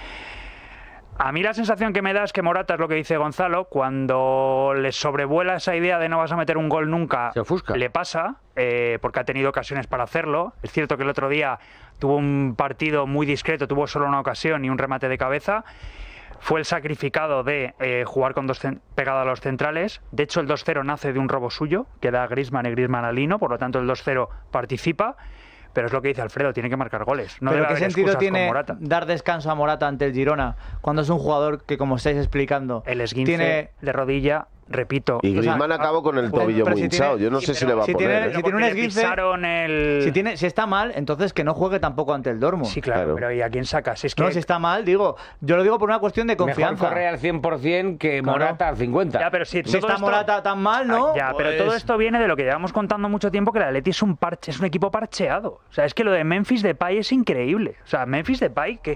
A mí la sensación que me da es que Morata, es lo que dice Gonzalo, cuando le sobrevuela esa idea de no vas a meter un gol nunca, Se ofusca. le pasa, eh, porque ha tenido ocasiones para hacerlo. Es cierto que el otro día tuvo un partido muy discreto, tuvo solo una ocasión y un remate de cabeza. Fue el sacrificado de eh, jugar con dos cen- pegado a los centrales. De hecho, el dos cero nace de un robo suyo, que da Griezmann y Griezmann a Lino, por lo tanto el dos cero participa. Pero es lo que dice Alfredo, tiene que marcar goles. No Pero debe ¿qué haber sentido excusas con tiene Morata. dar descanso a Morata ante el Girona cuando es un jugador que, como estáis explicando, El esguince tiene... de rodilla, repito. Y O sea, Griezmann acabó con el pues, tobillo pero muy si tiene- hinchado. Yo no sí, sé si pero le va a si poner. tiene- ¿eh? si tiene un le esguince, pisaron el... Si, tiene, si está mal, entonces que no juegue tampoco ante el Dortmund. Sí, claro, Claro. pero ¿y a quién sacas? Si es que... No, si está mal, digo, yo lo digo por una cuestión de Mejor confianza. corre al cien por cien que Claro. Morata al cincuenta. Ya, pero si, Si todo está esto- Morata tan mal, ¿no? Ah, ya, pero Pues- todo esto viene de lo que llevamos contando mucho tiempo, que el Atleti es un parche, es un equipo parcheado. O sea, es que lo de Memphis Depay es increíble. O sea, Memphis Depay, que...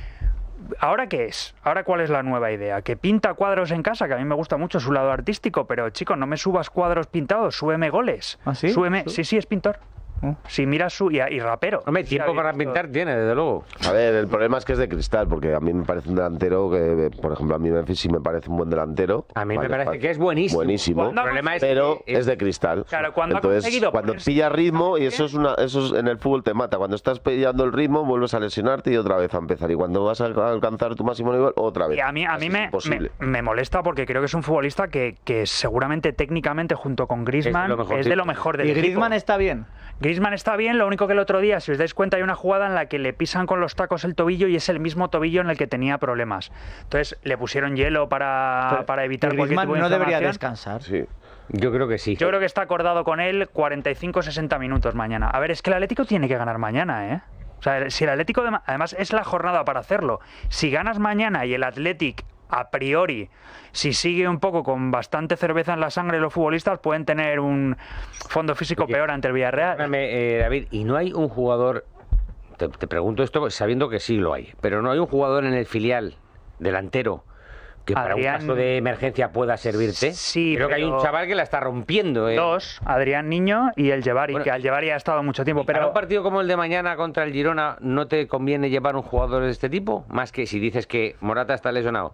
¿Ahora qué es? ¿Ahora cuál es la nueva idea? ¿Que pinta cuadros en casa? Que a mí me gusta mucho su lado artístico, pero chico, no me subas cuadros pintados, súbeme goles. ¿Ah, sí? Súbeme... Sí. Sí, sí, es pintor. Si miras su... Y, y rapero. Hombre, Sí, tiempo había para visto- pintar tiene, desde luego. A ver, el problema es que es de cristal, porque a mí me parece un delantero que, por ejemplo, a mí Memphis sí me parece un buen delantero. A mí me Vale, parece vale. que es buenísimo. Buenísimo. Cuando El problema es Pero que es de cristal. Claro, cuando ha Entonces, conseguido cuando ponerse- pilla ritmo, y eso es una, eso es, en el fútbol te mata. Cuando estás pillando el ritmo, vuelves a lesionarte y otra vez a empezar. Y cuando vas a alcanzar tu máximo nivel, otra vez. Y a mí, a Así mí es me, imposible. me, me molesta porque creo que es un futbolista que, que seguramente técnicamente junto con Griezmann Es de lo es de lo mejorcito. mejor del Y equipo. Griezmann está bien. Griezmann está bien, lo único que el otro día, si os dais cuenta, hay una jugada en la que le pisan con los tacos el tobillo y es el mismo tobillo en el que tenía problemas. Entonces le pusieron hielo para, Pero- para evitar y cualquier Griezmann tipo de no debería inflamación. descansar. Sí. Yo creo que sí. Yo creo que está acordado con él cuarenta y cinco sesenta minutos mañana. A ver, es que el Atlético tiene que ganar mañana, ¿eh? O sea, si el Atlético, de ma- además es la jornada para hacerlo. Si ganas mañana y el Athletic a priori, si sigue un poco con bastante cerveza en la sangre, los futbolistas pueden tener un fondo físico Oye, peor ante el Villarreal. Perdóname, eh, David, ¿y no hay un jugador, te, te pregunto esto sabiendo que sí lo hay, pero no hay un jugador en el filial delantero que para Adrián- un caso de emergencia pueda servirte? Sí, Creo que hay un pero- chaval que la está rompiendo. Eh. Dos, Adrián Niño y el Llevari, Bueno, que al Llevari ha estado mucho tiempo. Para Pero un partido como el de mañana contra el Girona, ¿no te conviene llevar un jugador de este tipo? Más que si dices que Morata está lesionado.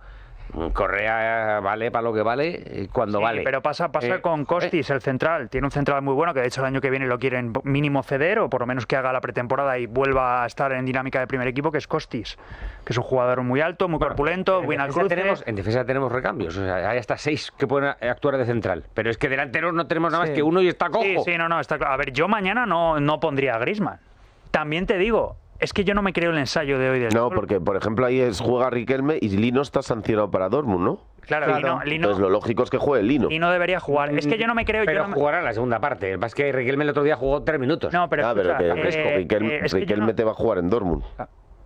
Correa vale para lo que vale eh, cuando Sí, vale. pero pasa, pasa Eh, con Costis, el central. Tiene un central muy bueno que de hecho el año que viene lo quieren mínimo ceder o por lo menos que haga la pretemporada y vuelva a estar en dinámica de primer equipo, que es Costis, que es un jugador muy alto, muy corpulento, en buen al defensa cruce. tenemos, en defensa tenemos recambios, o sea, hay hasta seis que pueden actuar de central. Pero es que delanteros no tenemos nada más Sí. que uno y está cojo. Sí, sí, no, no, está claro. A ver, yo mañana no, no pondría a Griezmann. También te digo, es que yo no me creo el ensayo de hoy del No, Sol. porque, por ejemplo, ahí es, juega Riquelme y Lino está sancionado para Dortmund, ¿no? Claro, Claro. Lino, Lino- Entonces lo lógico es que juegue Lino. Lino debería jugar. Es que yo no me creo... Pero yo no me- jugará la segunda parte. Más que Riquelme el otro día jugó tres minutos. No, pero, Ah, pero escucha, que fresco, eh, Riquelme, eh, es que yo Riquelme no- te va a jugar en Dortmund.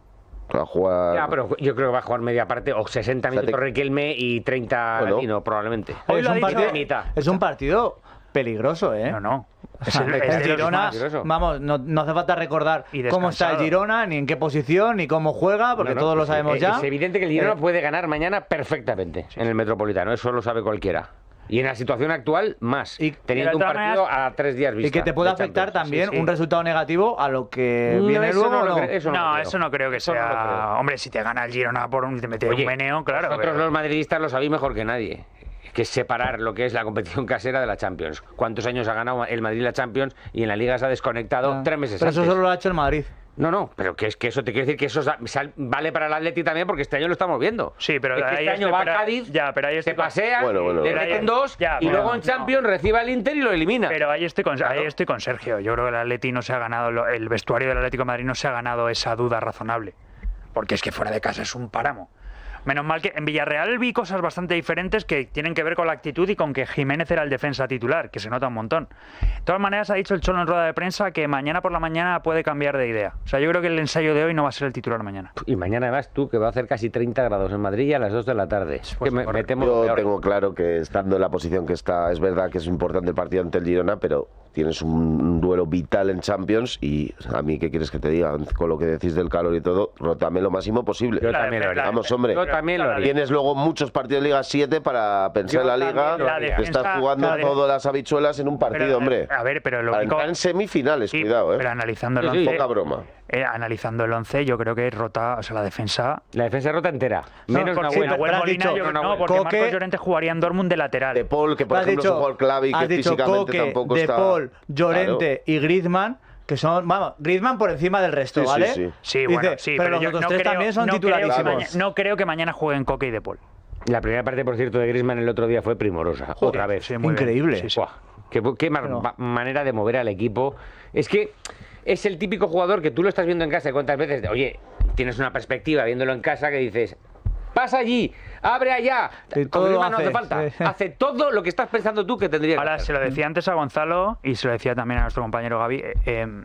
Va a jugar... Ya, pero yo creo que va a jugar media parte, o sesenta minutos te... Riquelme y treinta bueno. Latino, probablemente. Hoy es, un partido, mitad. es un partido peligroso, ¿eh? No, no. Es el, el Girona, vamos, no, no hace falta recordar cómo está el Girona, ni en qué posición, ni cómo juega, porque no, no, todos pues lo sabemos es, ya. Es evidente que el Girona eh, puede ganar mañana perfectamente sí. en el Metropolitano, eso lo sabe cualquiera. Y en la situación actual, más. Y, teniendo un partido maneras, a tres días vista. Y que te puede afectar también sí, sí. un resultado negativo a lo que no, viene luego. No, no, creo, eso, no, no eso no creo que eso sea. No creo. Hombre, si te gana el Girona por un, te mete un meneo, claro. Nosotros pero... los madridistas lo sabéis mejor que nadie. Que es separar lo que es la competición casera de la Champions. ¿Cuántos años ha ganado el Madrid la Champions y en la Liga se ha desconectado ah, tres meses pero antes? Pero eso solo lo ha hecho el Madrid. No, no, pero que es que eso te quiere decir que eso vale para el Atleti también porque este año lo estamos viendo. Sí, pero es que este año va a Cádiz, ya, pero ahí se pasea, bueno, bueno, le meten dos ya, y bueno, luego en Champions no. recibe al Inter y lo elimina. Pero ahí estoy con, claro. ahí estoy con Sergio. Yo creo que el Atleti no se ha ganado, el vestuario del Atlético de Madrid no se ha ganado esa duda razonable. Porque es que fuera de casa es un páramo. Menos mal que en Villarreal vi cosas bastante diferentes que tienen que ver con la actitud y con que Jiménez era el defensa titular, que se nota un montón. De todas maneras, ha dicho el Cholo en rueda de prensa que mañana por la mañana puede cambiar de idea. O sea, yo creo que el ensayo de hoy no va a ser el titular mañana. Y mañana además tú, que va a hacer casi treinta grados en Madrid a las dos de la tarde. Pues que me, me temo yo peor. tengo claro que estando en la posición que está, es verdad que es importante el partido ante el Girona, pero tienes un duelo vital en Champions y a mí, ¿qué quieres que te diga? Con lo que decís del calor y todo, rótame lo máximo posible. Yo también lo haría. Vamos, hombre. Yo también lo haría. Tienes luego muchos partidos de Liga siete para pensar en la Liga. La defensa, estás jugando la de... todas las habichuelas en un partido, pero, hombre. A ver, pero lo para único... entrar en semifinales, sí, cuidado, ¿eh? Pero analizando el sí, once... sí. Poca broma. Eh, analizando el once, yo creo que rota, o sea, la defensa... La defensa rota entera. No, menos porque, Nahuel. sí, Nahuel Molina, dicho, yo, no, no, porque Coque, Marcos Llorente jugaría en Dortmund de lateral. De Paul, que por ejemplo dicho, es un jugador clave y que dicho físicamente Coque, tampoco de está... Paul, Llorente claro. y Griezmann, que son, vamos, Griezmann por encima del resto, sí, ¿vale? Sí, sí. sí Dice, bueno, sí, pero, pero los yo otros no tres creo, también son no titularísimos. Creo que no creo que mañana jueguen Coque y De Paul. La primera parte, por cierto, de Griezmann el otro día fue primorosa. Joder, otra vez. Sí, increíble. Sí, sí. Qué, qué pero... manera de mover al equipo. Es que es el típico jugador que tú lo estás viendo en casa y cuántas veces, de, oye, tienes una perspectiva viéndolo en casa que dices, pasa allí, abre allá. Con Griezmann no hace falta. Sí. Hace todo lo que estás pensando tú que tendría Ahora, que hacer. se lo decía antes a Gonzalo y se lo decía también a nuestro compañero Gaby. Eh, eh,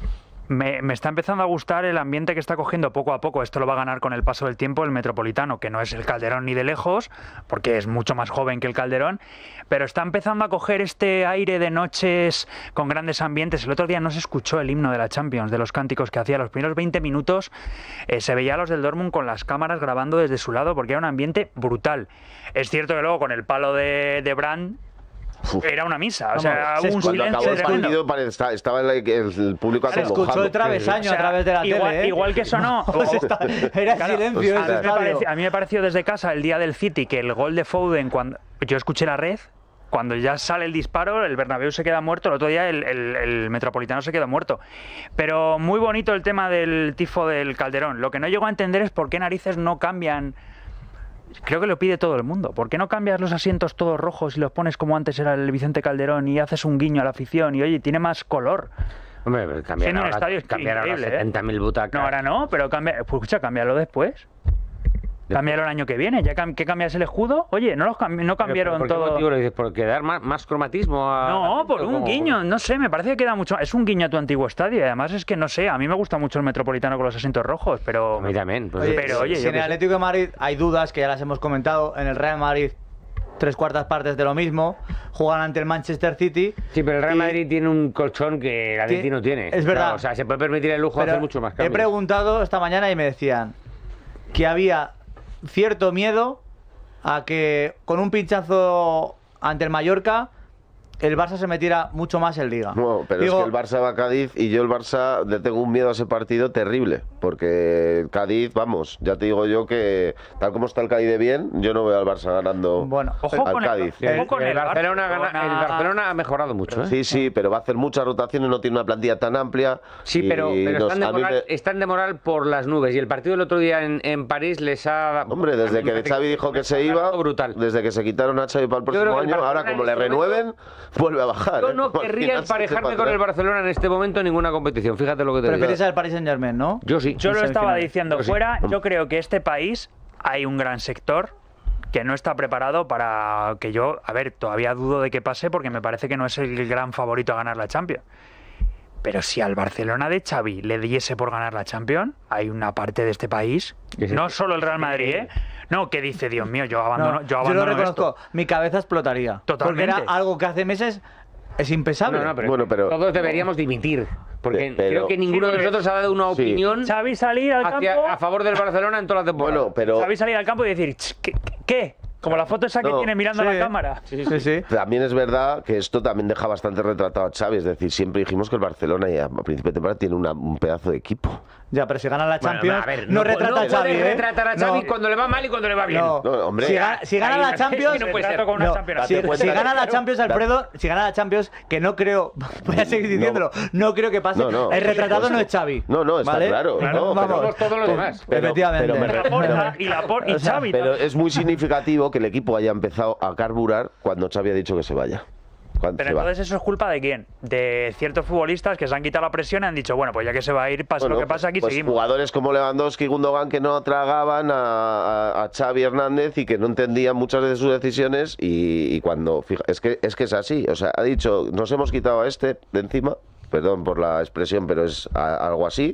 Me, me está empezando a gustar el ambiente que está cogiendo poco a poco. Esto lo va a ganar con el paso del tiempo el Metropolitano, que no es el Calderón ni de lejos, porque es mucho más joven que el Calderón, pero está empezando a coger este aire de noches con grandes ambientes. El otro día no se escuchó el himno de la Champions, de los cánticos que hacía. Los primeros veinte minutos eh, se veía a los del Dortmund con las cámaras grabando desde su lado, porque era un ambiente brutal. Es cierto que luego con el palo de, de Brandt Uf. Era una misa, o sea, Vamos, un cuando silencio acabó el tremendo. partido estaba el, el público se escuchó el travesaño o sea, a través de la igual, tele, ¿eh? Igual que eso no. O sea, está, era claro, silencio. Pues, a, mí pareció, a mí me pareció desde casa el día del City que el gol de Foden, cuando yo escuché la red, cuando ya sale el disparo, el Bernabéu se queda muerto, el otro día el, el, el Metropolitano se quedó muerto. Pero muy bonito el tema del tifo del Calderón. Lo que no llego a entender es por qué narices no cambian. Creo que lo pide todo el mundo. ¿Por qué no cambias los asientos todos rojos y los pones como antes era el Vicente Calderón y haces un guiño a la afición y oye, tiene más color? Hombre, cambiar ahora, cambiar ahora setenta mil butacas. No, ahora no, pero cambia, pues, escucha, cámbialo después. Cámbialo el año que viene, ya que cambias el escudo. Oye, no los cambi no cambiaron ¿Por qué todo. motivo lo dices? ¿Por dar más, más cromatismo? A... No, por un como... guiño, no sé, me parece que queda mucho. Es un guiño a tu antiguo estadio y además es que no sé, a mí me gusta mucho el Metropolitano con los asientos rojos, pero. A mí también. Pues oye, pero oye, si en el Atlético de Madrid hay dudas que ya las hemos comentado, en el Real Madrid tres cuartas partes de lo mismo, juegan ante el Manchester City. Sí, pero el Real Madrid tiene un colchón que el Atleti no tiene. Es verdad. Claro, o sea, se puede permitir el lujo de hacer mucho más cambios. He preguntado esta mañana y me decían que había cierto miedo a que con un pinchazo ante el Mallorca el Barça se metiera mucho más en Liga. No, pero Digo, es que el Barça va a Cádiz y yo el Barça le tengo un miedo a ese partido terrible, porque Cádiz, vamos, ya te digo yo que tal como está el Cádiz de bien, yo no veo al Barça ganando bueno, ojo al con Cádiz. El, ojo con el, el, Barcelona gana, el Barcelona ha mejorado mucho, ¿eh? Sí, sí, pero va a hacer muchas rotaciones, no tiene una plantilla tan amplia. Sí, pero, pero nos, están, de moral, me... están de moral por las nubes y el partido del otro día en, en París les ha... Hombre, desde que Xavi dijo que se iba, brutal. Desde que se quitaron a Xavi para el próximo año, ahora como le renueven, vuelve a bajar. Yo no querría emparejarme con el Barcelona en este momento en ninguna competición. Fíjate lo que te digo. ¿Prefieres al Paris Saint-Germain, no? Yo sí. Yo lo estaba diciendo yo fuera. Sí. Yo creo que este país hay un gran sector que no está preparado para que yo... A ver, todavía dudo de que pase porque me parece que no es el gran favorito a ganar la Champions. Pero si al Barcelona de Xavi le diese por ganar la Champions, hay una parte de este país, no solo el Real Madrid, ¿eh? No, que dice, Dios mío, yo abandono, No, yo abandono yo lo reconozco, esto. mi cabeza explotaría. Totalmente. Porque era algo que hace meses es impensable. No, no, pero, Bueno, pero- todos deberíamos dimitir. Porque Pero- creo que ninguno Sí, de nosotros ha dado una Sí. opinión Xavi salir al hacia- campo, a favor del Barcelona en toda la temporada. Bueno, pero Xavi salir al campo y decir, "Ch, ¿qué? qué? Como la foto esa que No, tiene mirando sí. a la cámara. Sí, sí. también es verdad que esto también deja bastante retratado a Xavi. Es decir, siempre dijimos que el Barcelona ya a principio de temporada tiene una- un pedazo de equipo. Ya, pero si gana la Bueno, Champions, a ver, no, no, retrata no a Xavi, puedes ¿eh? retratar a Xavi No. cuando le va mal y cuando le va bien. No, No, hombre. si, gana, si gana Ahí la no- Champions, no puede ser. Retrato con una no, Champions. si, Date cuenta si que- gana la Champions, Alfredo, si gana la Champions, que no creo, voy a seguir diciéndolo, no, creo que pase. No, no, el retratado por no es supuesto. Xavi. No, no, está ¿vale? claro. Claro, No, pero- vamos. Somos todos los demás. Pero- Efectivamente. pero me re- Laporta y Laporta y O sea, Xavi. Pero es muy significativo que el equipo haya empezado a carburar cuando Xavi ha dicho que se vaya. Cuando Pero se va. entonces eso es culpa de quién? De ciertos futbolistas que se han quitado la presión y han dicho, bueno, pues ya que se va a ir, pase Bueno, lo que pase aquí, pues seguimos. jugadores como Lewandowski y Gundogan que no tragaban a, a, a Xavi Hernández y que no entendían muchas de sus decisiones y, y cuando fija, es que es que es así, o sea, ha dicho, nos hemos quitado a este de encima, perdón por la expresión, pero es a- algo así.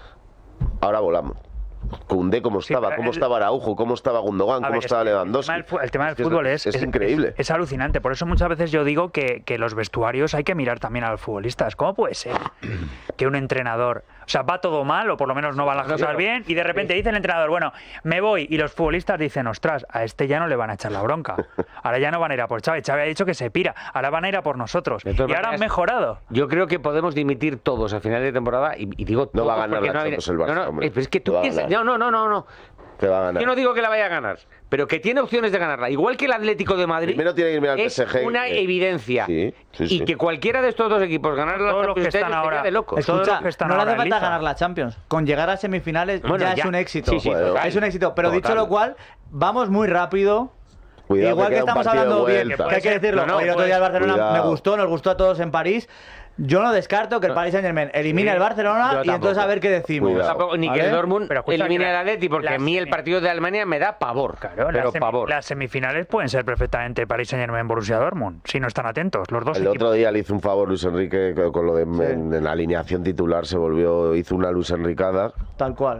Ahora volamos. Koundé, cómo Sí, estaba, pero cómo el- estaba Araujo, cómo estaba Gundogan, A cómo ver, estaba es que Lewandowski. El tema del, fu- el tema del Es que fútbol es, es, increíble. Es, es alucinante. Por eso muchas veces yo digo que, que los vestuarios hay que mirar también a los futbolistas. ¿Cómo puede ser que un entrenador, o sea, va todo mal o por lo menos no van las cosas bien y de repente dice el entrenador, bueno, me voy y los futbolistas dicen, ostras, a este ya no le van a echar la bronca. Ahora ya no van a ir a por Xavi. Xavi ha dicho que se pira. Ahora van a ir a por nosotros. De Y todas ahora han maneras, mejorado. Yo creo que podemos dimitir todos al final de temporada y, y digo No va a todos ganar porque la no ha- Champions el Barça, no, no, hombre. eh, pero es que tú No va a piensas, ganar. no, no, no, no, no. Que va a ganar. Yo no digo que la vaya a ganar, pero que tiene opciones de ganarla. Igual que el Atlético de Madrid. Primero tiene que eliminar al es P S G, una eh, evidencia. sí, sí, y sí. que cualquiera de estos dos equipos ganar la Todos los que Champions están sería ahora- de locos. Todos Escucha, los que están no le hace ahora falta listos. ganar la Champions. Con llegar a semifinales Bueno, ya, ya. es un éxito. Sí, sí, total. es un éxito. Pero Total. dicho lo cual, vamos muy rápido. Cuidado, Igual que que queda un estamos partido de hablando bien, vuelta. que hay que decirlo. No, no, Hoy el otro día el Barcelona cuidado. me gustó, nos gustó a todos en París. Yo no descarto que el Paris Saint Germain elimine Sí, al Barcelona yo y entonces tampoco. a ver qué decimos. Cuidado. Tampoco- ni que ¿Vale? el Dortmund Pero escucha elimine que al la- Atleti, porque la a mí el semi- partido de Alemania me da pavor. Claro, pero las, semi- pavor. las semifinales pueden ser perfectamente Paris Saint Germain Borussia Dortmund, si no están atentos los dos El equipos. otro día le hizo un favor Luis Enrique con con lo de en, en la alineación titular, se volvió, hizo una Luis Enricada Tal cual.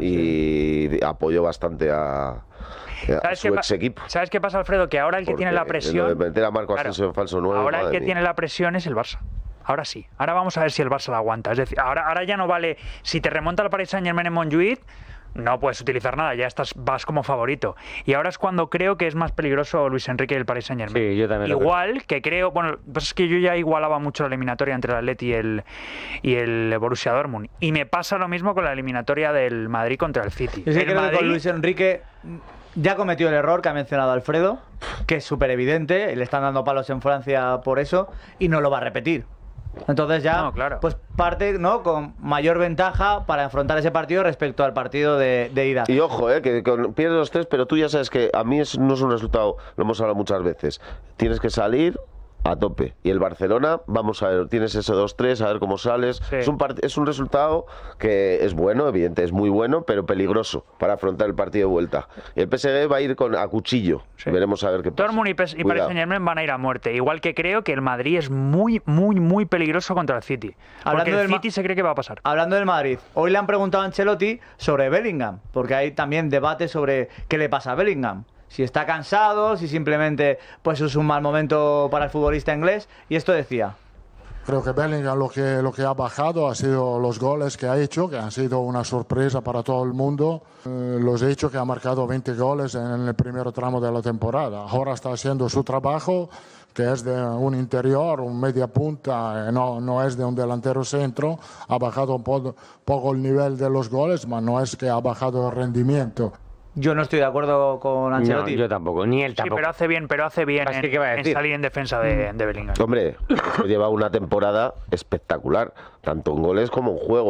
y apoyó bastante a, a ¿Sabes su qué, pa- ex equipo. ¿Sabes qué pasa, Alfredo? Que ahora el que tiene la Lo de presión. meter a Marco Claro, Asensio en falso nueve, ahora el madre que mía. tiene la presión es el Barça. Ahora sí. Ahora vamos a ver si el Barça la aguanta. Es decir, ahora, ahora ya no vale. Si te remonta el Paris Saint Germain en Montjuïc, no puedes utilizar nada. Ya estás, vas como favorito. Y ahora es cuando creo que es más peligroso Luis Enrique y el Paris Saint Germain. Sí, yo también lo Igual que creo. Bueno, lo que pasa es que yo ya igualaba mucho la eliminatoria entre el Atleti y el, y el Borussia Dortmund. Y me pasa lo mismo con la eliminatoria del Madrid contra el City. Yo sí el creo que Madrid, con Luis Enrique ya cometió el error que ha mencionado Alfredo, que es súper evidente, le están dando palos en Francia por eso, y no lo va a repetir. Entonces ya, No, claro. pues parte ¿no? con mayor ventaja para afrontar ese partido respecto al partido de, de ida. Y ojo, eh, que con, pierdes los tres, pero tú ya sabes que a mí es, no es un resultado, lo hemos hablado muchas veces. Tienes que salir a tope. Y el Barcelona, vamos a ver, tienes ese dos tres, a ver cómo sales. Sí. Es, un part- es un resultado que es bueno, evidente, es muy bueno, pero peligroso para afrontar el partido de vuelta. Y el P S G va a ir con a cuchillo. Sí. Veremos a ver qué pasa. Dortmund y, P S y Paris Cuidado. Saint Germain van a ir a muerte. Igual que creo que el Madrid es muy, muy, muy peligroso contra el City. Porque Hablando el del Ma- City se cree que va a pasar. Hablando del Madrid, hoy le han preguntado a Ancelotti sobre Bellingham, porque hay también debate sobre qué le pasa a Bellingham. Si está cansado, si simplemente pues es un mal momento para el futbolista inglés. Y esto decía. Creo que Bellingham lo que, lo que ha bajado ha sido los goles que ha hecho, que han sido una sorpresa para todo el mundo. Eh, los he hecho que ha marcado veinte goles en el primer tramo de la temporada. Ahora está haciendo su trabajo, que es de un interior, un media punta, eh, no, no es de un delantero centro. Ha bajado un po- poco el nivel de los goles, pero no es que ha bajado el rendimiento. Yo no estoy de acuerdo con Ancelotti. No, yo tampoco, ni él Sí, tampoco. pero hace bien, pero hace bien Así en, que, ¿qué va a en decir? salir en defensa de, de Bellingham. Hombre, lleva una temporada espectacular, tanto en goles como en juego.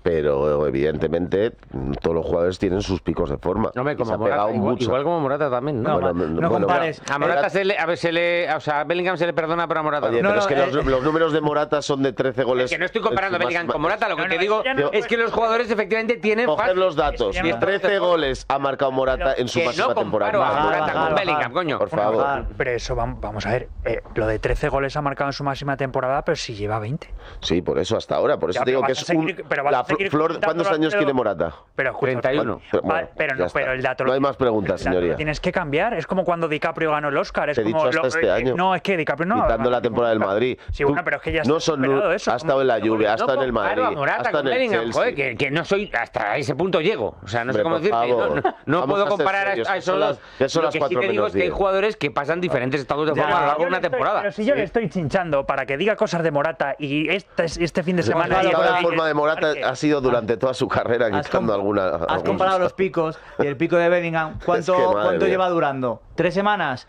pero evidentemente todos los jugadores tienen sus picos de forma. No, me, y como se ha Morata, pegado igual, mucho. igual como Morata también, ¿no? No, Bueno, no, no, no bueno, compares. A Morata se le, a ver, se le, o sea, a Bellingham se le perdona, pero a Morata Oye, no. pero No, es que no, los, eh, los números de Morata son de trece goles. Que no estoy comparando a Más- Bellingham más- con Morata, lo que No, te no, digo ya no es que los jugadores efectivamente tienen... Coger los datos. Es que Y ya no- trece goles ha marcado Morata en su Que máxima no comparo temporada. a Morata Bajar, con bajar, Bellingham, bajar. coño. Por favor. Pero eso, vam- vamos a ver, eh, lo de trece goles ha marcado en su máxima temporada, pero si lleva veinte. Sí, por eso hasta ahora. Por eso Ya, te digo pero que vas es a un. seguir- pero vas la a seguir flor, contando ¿Cuántos los años dedos. tiene Morata? Pero, escucha, treinta y uno. Pero, Va- bueno, pero ya no, está. pero el dato No hay más preguntas, el dato lo señoría. tienes que cambiar. Es como cuando DiCaprio ganó el Oscar. Es Te he como dicho hasta lo- este eh, año. No, es que DiCaprio no. Quitando la temporada del Madrid. Sí, Tú- bueno, pero es que ya no está son, superado eso. ha estado en la Juve, ha estado en el Madrid, Claro, a ha Morata estado con en el Bellingham, Chelsea. joder, que, que no soy, hasta ese punto llego. O sea, no sé Hombre, cómo por decirte. No, favor. no- no Vamos puedo a ser comparar serios, a, a que esos son dos. las- que son Lo las que sí cuatro te digo menos es que hay diez. jugadores que pasan diferentes estados de Ya, forma a lo largo yo de una le estoy- temporada. Pero si yo Sí. le estoy chinchando para que diga cosas de Morata y este, este fin de La semana... estado lleva- de forma de Morata que- ha sido durante toda su carrera, Has quitando com- alguna. Has algunos. comparado los picos y el pico de Bellingham. ¿Cuánto, Es que, madre ¿cuánto mía. lleva durando? ¿Tres semanas?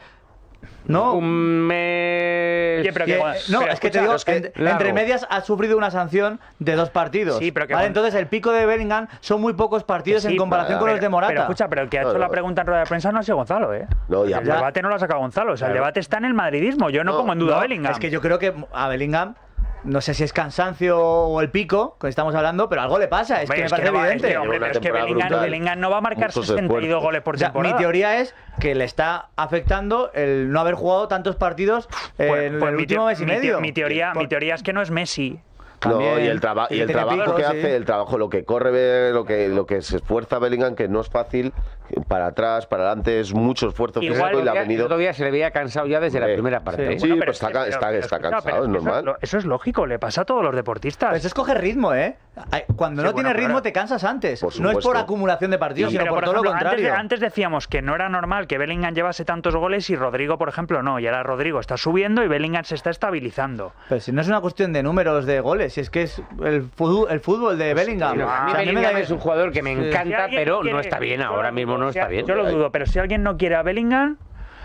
No. Un mes... Oye, pero Que- que- no, pero es que te escucha, digo, es que- en- largo. entre medias ha sufrido una sanción de dos partidos. Sí, pero que ¿vale? con- Entonces el pico de Bellingham son muy pocos partidos Sí, en comparación pero- con los de Morata. Pero escucha, pero el que ha No, hecho no. la pregunta en rueda de prensa no ha sido Gonzalo, ¿eh? No, ya, el ya. debate no lo ha sacado Gonzalo. O sea, el Claro. debate está en el madridismo. Yo no, No, pongo en duda No, a Bellingham. es que yo creo que a Bellingham, no sé si es cansancio o el pico que estamos hablando, pero algo le pasa. Es Hombre, que me es que parece no va- es evidente. que, hombre, Una pero es que temporada Bellingham, brutal. Bellingham no va a marcar Muchos sesenta y dos esfuerzos. goles por O sea, temporada. mi teoría es que le está afectando el no haber jugado tantos partidos eh, Pues- en pues el mi último teo- mes y mi te- medio. Mi teoría, Por- mi teoría es que no es Messi. También, No, y el, traba- y que el tiene trabajo picos, que sí. hace, el trabajo, lo que corre, lo que, lo que se esfuerza Bellingham, que no es fácil, para atrás, para adelante, es mucho esfuerzo Igual físico y le ha el venido. otro día se le veía cansado ya desde la Hombre, primera parte. sí. ¿eh? Sí, Bueno, pero pues es está, que- ca- pero- está, pero está escucha, cansado, pero es eso normal. lo- Eso es lógico, le pasa a todos los deportistas. Pues es coger ritmo, ¿eh? Ay, Cuando Sí, no bueno, tienes ritmo claro. te cansas antes. Por No es por supuesto. acumulación de partidos, Sí, sino pero, por, por todo ejemplo, lo antes, contrario. de- antes decíamos que no era normal que Bellingham llevase tantos goles y Rodrigo, por ejemplo, no. Y ahora Rodrigo está subiendo y Bellingham se está estabilizando. Pero si no es una cuestión de números de goles, si es que es el fútbol, el fútbol de Bellingham. Sí, no, a mí O sea, a mí me Bellingham da- es un jugador que me Sí. encanta, Si alguien pero quiere- no está bien. yo Ahora lo mismo dudo, no si está a- bien. Yo lo dudo, pero si alguien no quiere a Bellingham,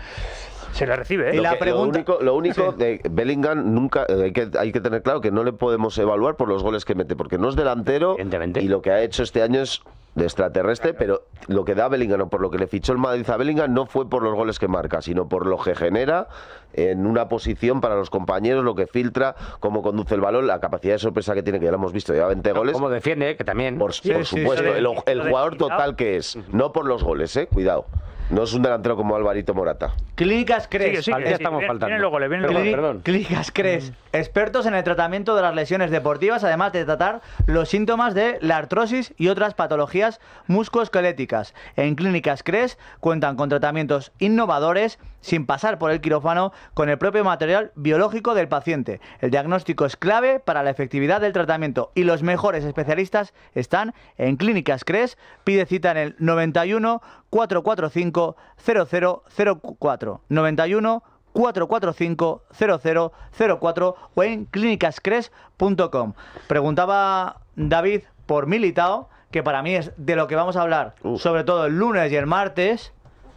se le recibe, ¿eh? Y Lo la que- pregunta- Lo único, lo único de Bellingham nunca eh, hay que, hay que tener claro que no le podemos evaluar por los goles que mete, porque no es delantero Evidentemente. y lo que ha hecho este año es de extraterrestre, pero lo que da Bellingham, o por lo que le fichó el Madrid a Bellingham, no fue por los goles que marca, sino por lo que genera en una posición para los compañeros, lo que filtra, cómo conduce el balón, la capacidad de sorpresa que tiene, que ya lo hemos visto, lleva veinte goles. Como defiende, que también. Por, Sí, por sí, supuesto, sí. el, el Lo de jugador cuidado. total que es, no por los goles, eh, cuidado. No es un delantero como Alvarito Morata. Clínicas Sigue, Cres. sigue, ya sigue. estamos Vienen- faltando. vienen los goles, vienen los Perdón, goles. perdón. Clínicas Cres, expertos en el tratamiento de las lesiones deportivas, además de tratar los síntomas de la artrosis y otras patologías musculoesqueléticas. En Clínicas Cres cuentan con tratamientos innovadores sin pasar por el quirófano, con el propio material biológico del paciente. El diagnóstico es clave para la efectividad del tratamiento y los mejores especialistas están en Clínicas Cres. Pide cita en el noventa y uno, cuatrocientos cuarenta y cinco, cero cero cero cuatro, noventa y uno, cuatrocientos cuarenta y cinco, cero cero cero cuatro o en clínicas cres punto com. Preguntaba David por Militao, que para mí es de lo que vamos a hablar, Uf. sobre todo el lunes y el martes,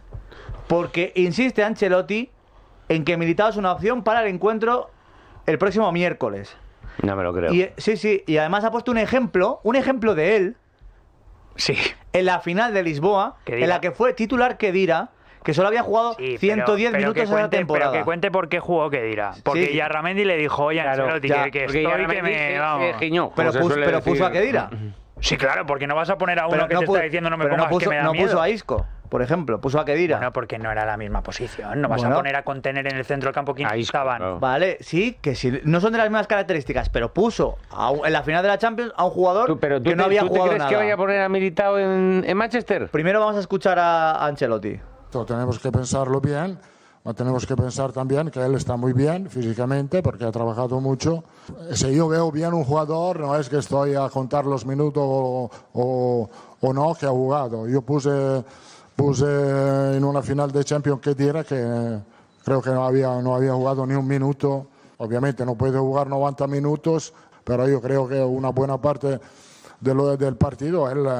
porque insiste Ancelotti en que Militao es una opción para el encuentro el próximo miércoles. No me lo creo. Y, sí, sí, y además ha puesto un ejemplo, un ejemplo de él, Sí. en la final de Lisboa, Kedira. en la que fue titular Kedira, que solo había jugado Sí, ciento diez pero- pero minutos que en la cuente- temporada. Pero que cuente por qué jugó que dirá. Porque Sí. Yarramendi le dijo, oye, Claro, Ancelotti, ya, que, que Porque estoy, ya que Ramendi me... se- vamos. se giñó, Pero, como se puso, suele pero decir. puso a Kedira. Sí, claro, porque no vas a poner a uno Pero que no te puso, está diciendo no me pero pongas no puso, que me da no miedo. puso a Isco, por ejemplo, puso a Kedira. Bueno, porque no era la misma posición. No vas Bueno. a poner a contener en el centro del campo quien A Isco, estaban. claro. Vale, sí, que sí, no son de las mismas características, pero puso a un- en la final de la Champions a un jugador Tú, pero tú, que te, no había ¿tú te jugado crees nada. que vaya a poner a Militao en, en Manchester? Primero vamos a escuchar a Ancelotti. Esto tenemos que pensarlo bien, pero tenemos que pensar también que él está muy bien físicamente porque ha trabajado mucho. Si yo veo bien un jugador, no es que estoy a contar los minutos o, o, o no que ha jugado. Yo puse, puse en una final de Champions que diera que creo que no había, no había jugado ni un minuto. Obviamente no puede jugar noventa minutos, pero yo creo que una buena parte de lo, del partido él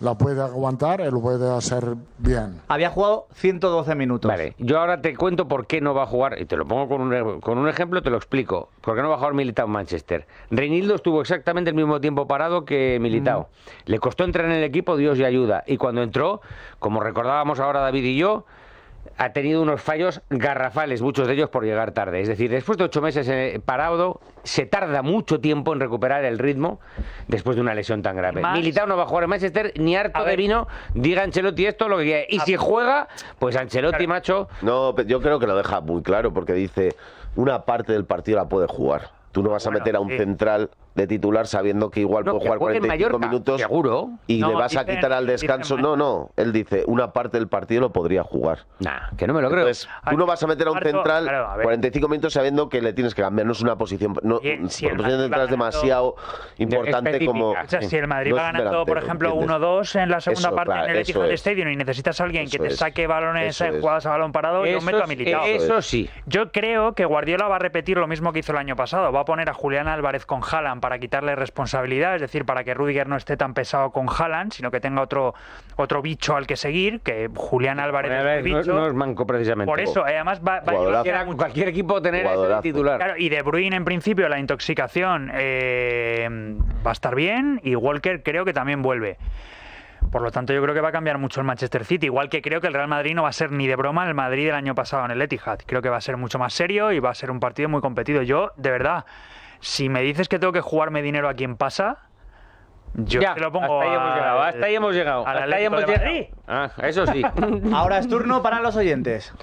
la puede aguantar y lo puede hacer bien. Había jugado ciento doce minutos. Vale, yo ahora te cuento por qué no va a jugar, y te lo pongo con un, con un ejemplo, te lo explico. ¿Por qué no va a jugar Militao en Manchester? Reinildo estuvo exactamente el mismo tiempo parado que Militao. Mm. Le costó entrar en el equipo, Dios y ayuda. Y cuando entró, como recordábamos ahora David y yo, ha tenido unos fallos garrafales, muchos de ellos por llegar tarde. Es decir, después de ocho meses eh, parado, se tarda mucho tiempo en recuperar el ritmo después de una lesión tan grave. Más, Militao no va a jugar en Manchester, ni harto de vino, diga Ancelotti esto, lo que quiera. Y a si juega, pues Ancelotti, claro. macho... No, yo creo que lo deja muy claro, porque dice, una parte del partido la puede jugar. Tú no vas bueno, a meter a un sí. central de titular sabiendo que igual no, puede jugar cuarenta y cinco Mallorca, minutos seguro. y no, le vas dicen, a quitar al descanso. No, no, él dice, una parte del partido lo podría jugar. Nah, que no me lo creo. Entonces, tú no vas a meter a un Marto, central claro, a cuarenta y cinco minutos sabiendo que le tienes que cambiar. No es una posición, no, si, si una posición de central es demasiado importante como... O sea, si el Madrid no va ganando, delantero, por ejemplo, ¿entiendes? uno dos en la segunda eso, parte claro, en el Etihad es. Stadium y necesitas a alguien eso que te es. saque balones, eso jugadas a balón parado, eso yo meto a Militao. Eso sí. Yo creo que Guardiola va a repetir lo mismo que hizo el año pasado. Va a poner a Julián Álvarez con Haaland para quitarle responsabilidad, es decir, para que Rüdiger no esté tan pesado con Haaland, sino que tenga otro otro bicho al que seguir, que Julián Álvarez bueno, es un bicho. No, no es manco precisamente. Por eso, además va, va a cualquier, cualquier equipo tener ese titular. Claro, y De Bruyne en principio la intoxicación eh, va a estar bien, y Walker creo que también vuelve. Por lo tanto, yo creo que va a cambiar mucho el Manchester City, igual que creo que el Real Madrid no va a ser ni de broma el Madrid del año pasado en el Etihad. Creo que va a ser mucho más serio y va a ser un partido muy competido. Yo, de verdad, si me dices que tengo que jugarme dinero a quien pasa, yo ya, te lo pongo. Hasta ahí hemos llegado, hasta ahí hemos llegado. Hasta ahí hemos llegado. Ah, eso sí. Ahora es turno para los oyentes.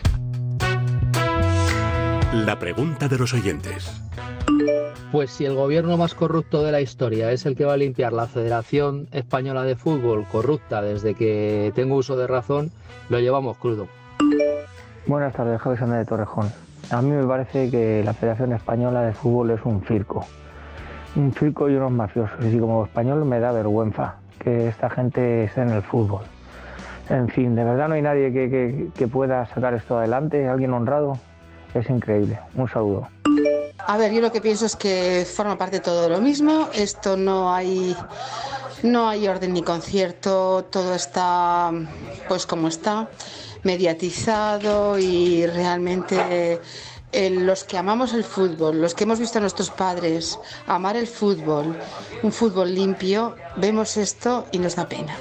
La pregunta de los oyentes. Pues si el gobierno más corrupto de la historia es el que va a limpiar la Federación Española de Fútbol, corrupta desde que tengo uso de razón, lo llevamos crudo. Buenas tardes, Javi Sánchez de Torrejón. A mí me parece que la Federación Española de Fútbol es un circo. Un circo y unos mafiosos. Y como español me da vergüenza que esta gente esté en el fútbol. En fin, de verdad no hay nadie que, que, que pueda sacar esto adelante. ¿Alguien honrado? Es increíble. Un saludo. A ver, yo lo que pienso es que forma parte de todo lo mismo. Esto no hay, no hay orden ni concierto. Todo está pues como está, mediatizado, y realmente eh, los que amamos el fútbol, los que hemos visto a nuestros padres amar el fútbol, un fútbol limpio, vemos esto y nos da pena.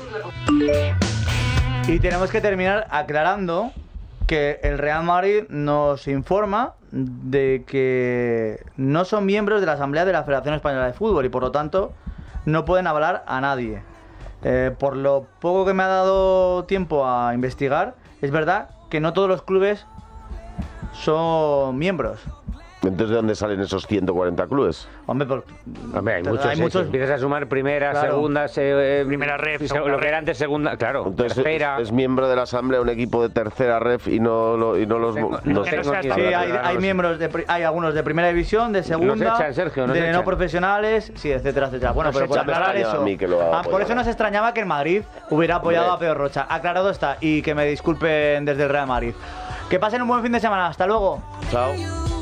Y tenemos que terminar aclarando que el Real Madrid nos informa de que no son miembros de la Asamblea de la Federación Española de Fútbol y por lo tanto no pueden hablar a nadie. Eh, por lo poco que me ha dado tiempo a investigar, es verdad que no todos los clubes son miembros. Entonces, ¿de dónde salen esos ciento cuarenta clubes? Hombre, por, Hombre hay muchos. hay ¿eh? muchos. Si empiezas a sumar primera, claro. segunda, se, eh, primera ref, se, segunda lo que ref. era antes segunda, claro. Entonces, tercera. Es, es miembro de la asamblea un equipo de tercera ref y no, lo, y no los. Tengo, no no sé. tengo Sí, hay, hay miembros, de, hay algunos de primera división, de segunda, echan, Sergio, de echan. no profesionales, sí, etcétera, etcétera. Bueno, Nos pero por echan, me aclarar extrañaba eso. a mí que lo Ah, por eso nos extrañaba que el Madrid hubiera apoyado Hombre. a Pedro Rocha. Aclarado está, y que me disculpen desde el Real Madrid. Que pasen un buen fin de semana. Hasta luego. Chao.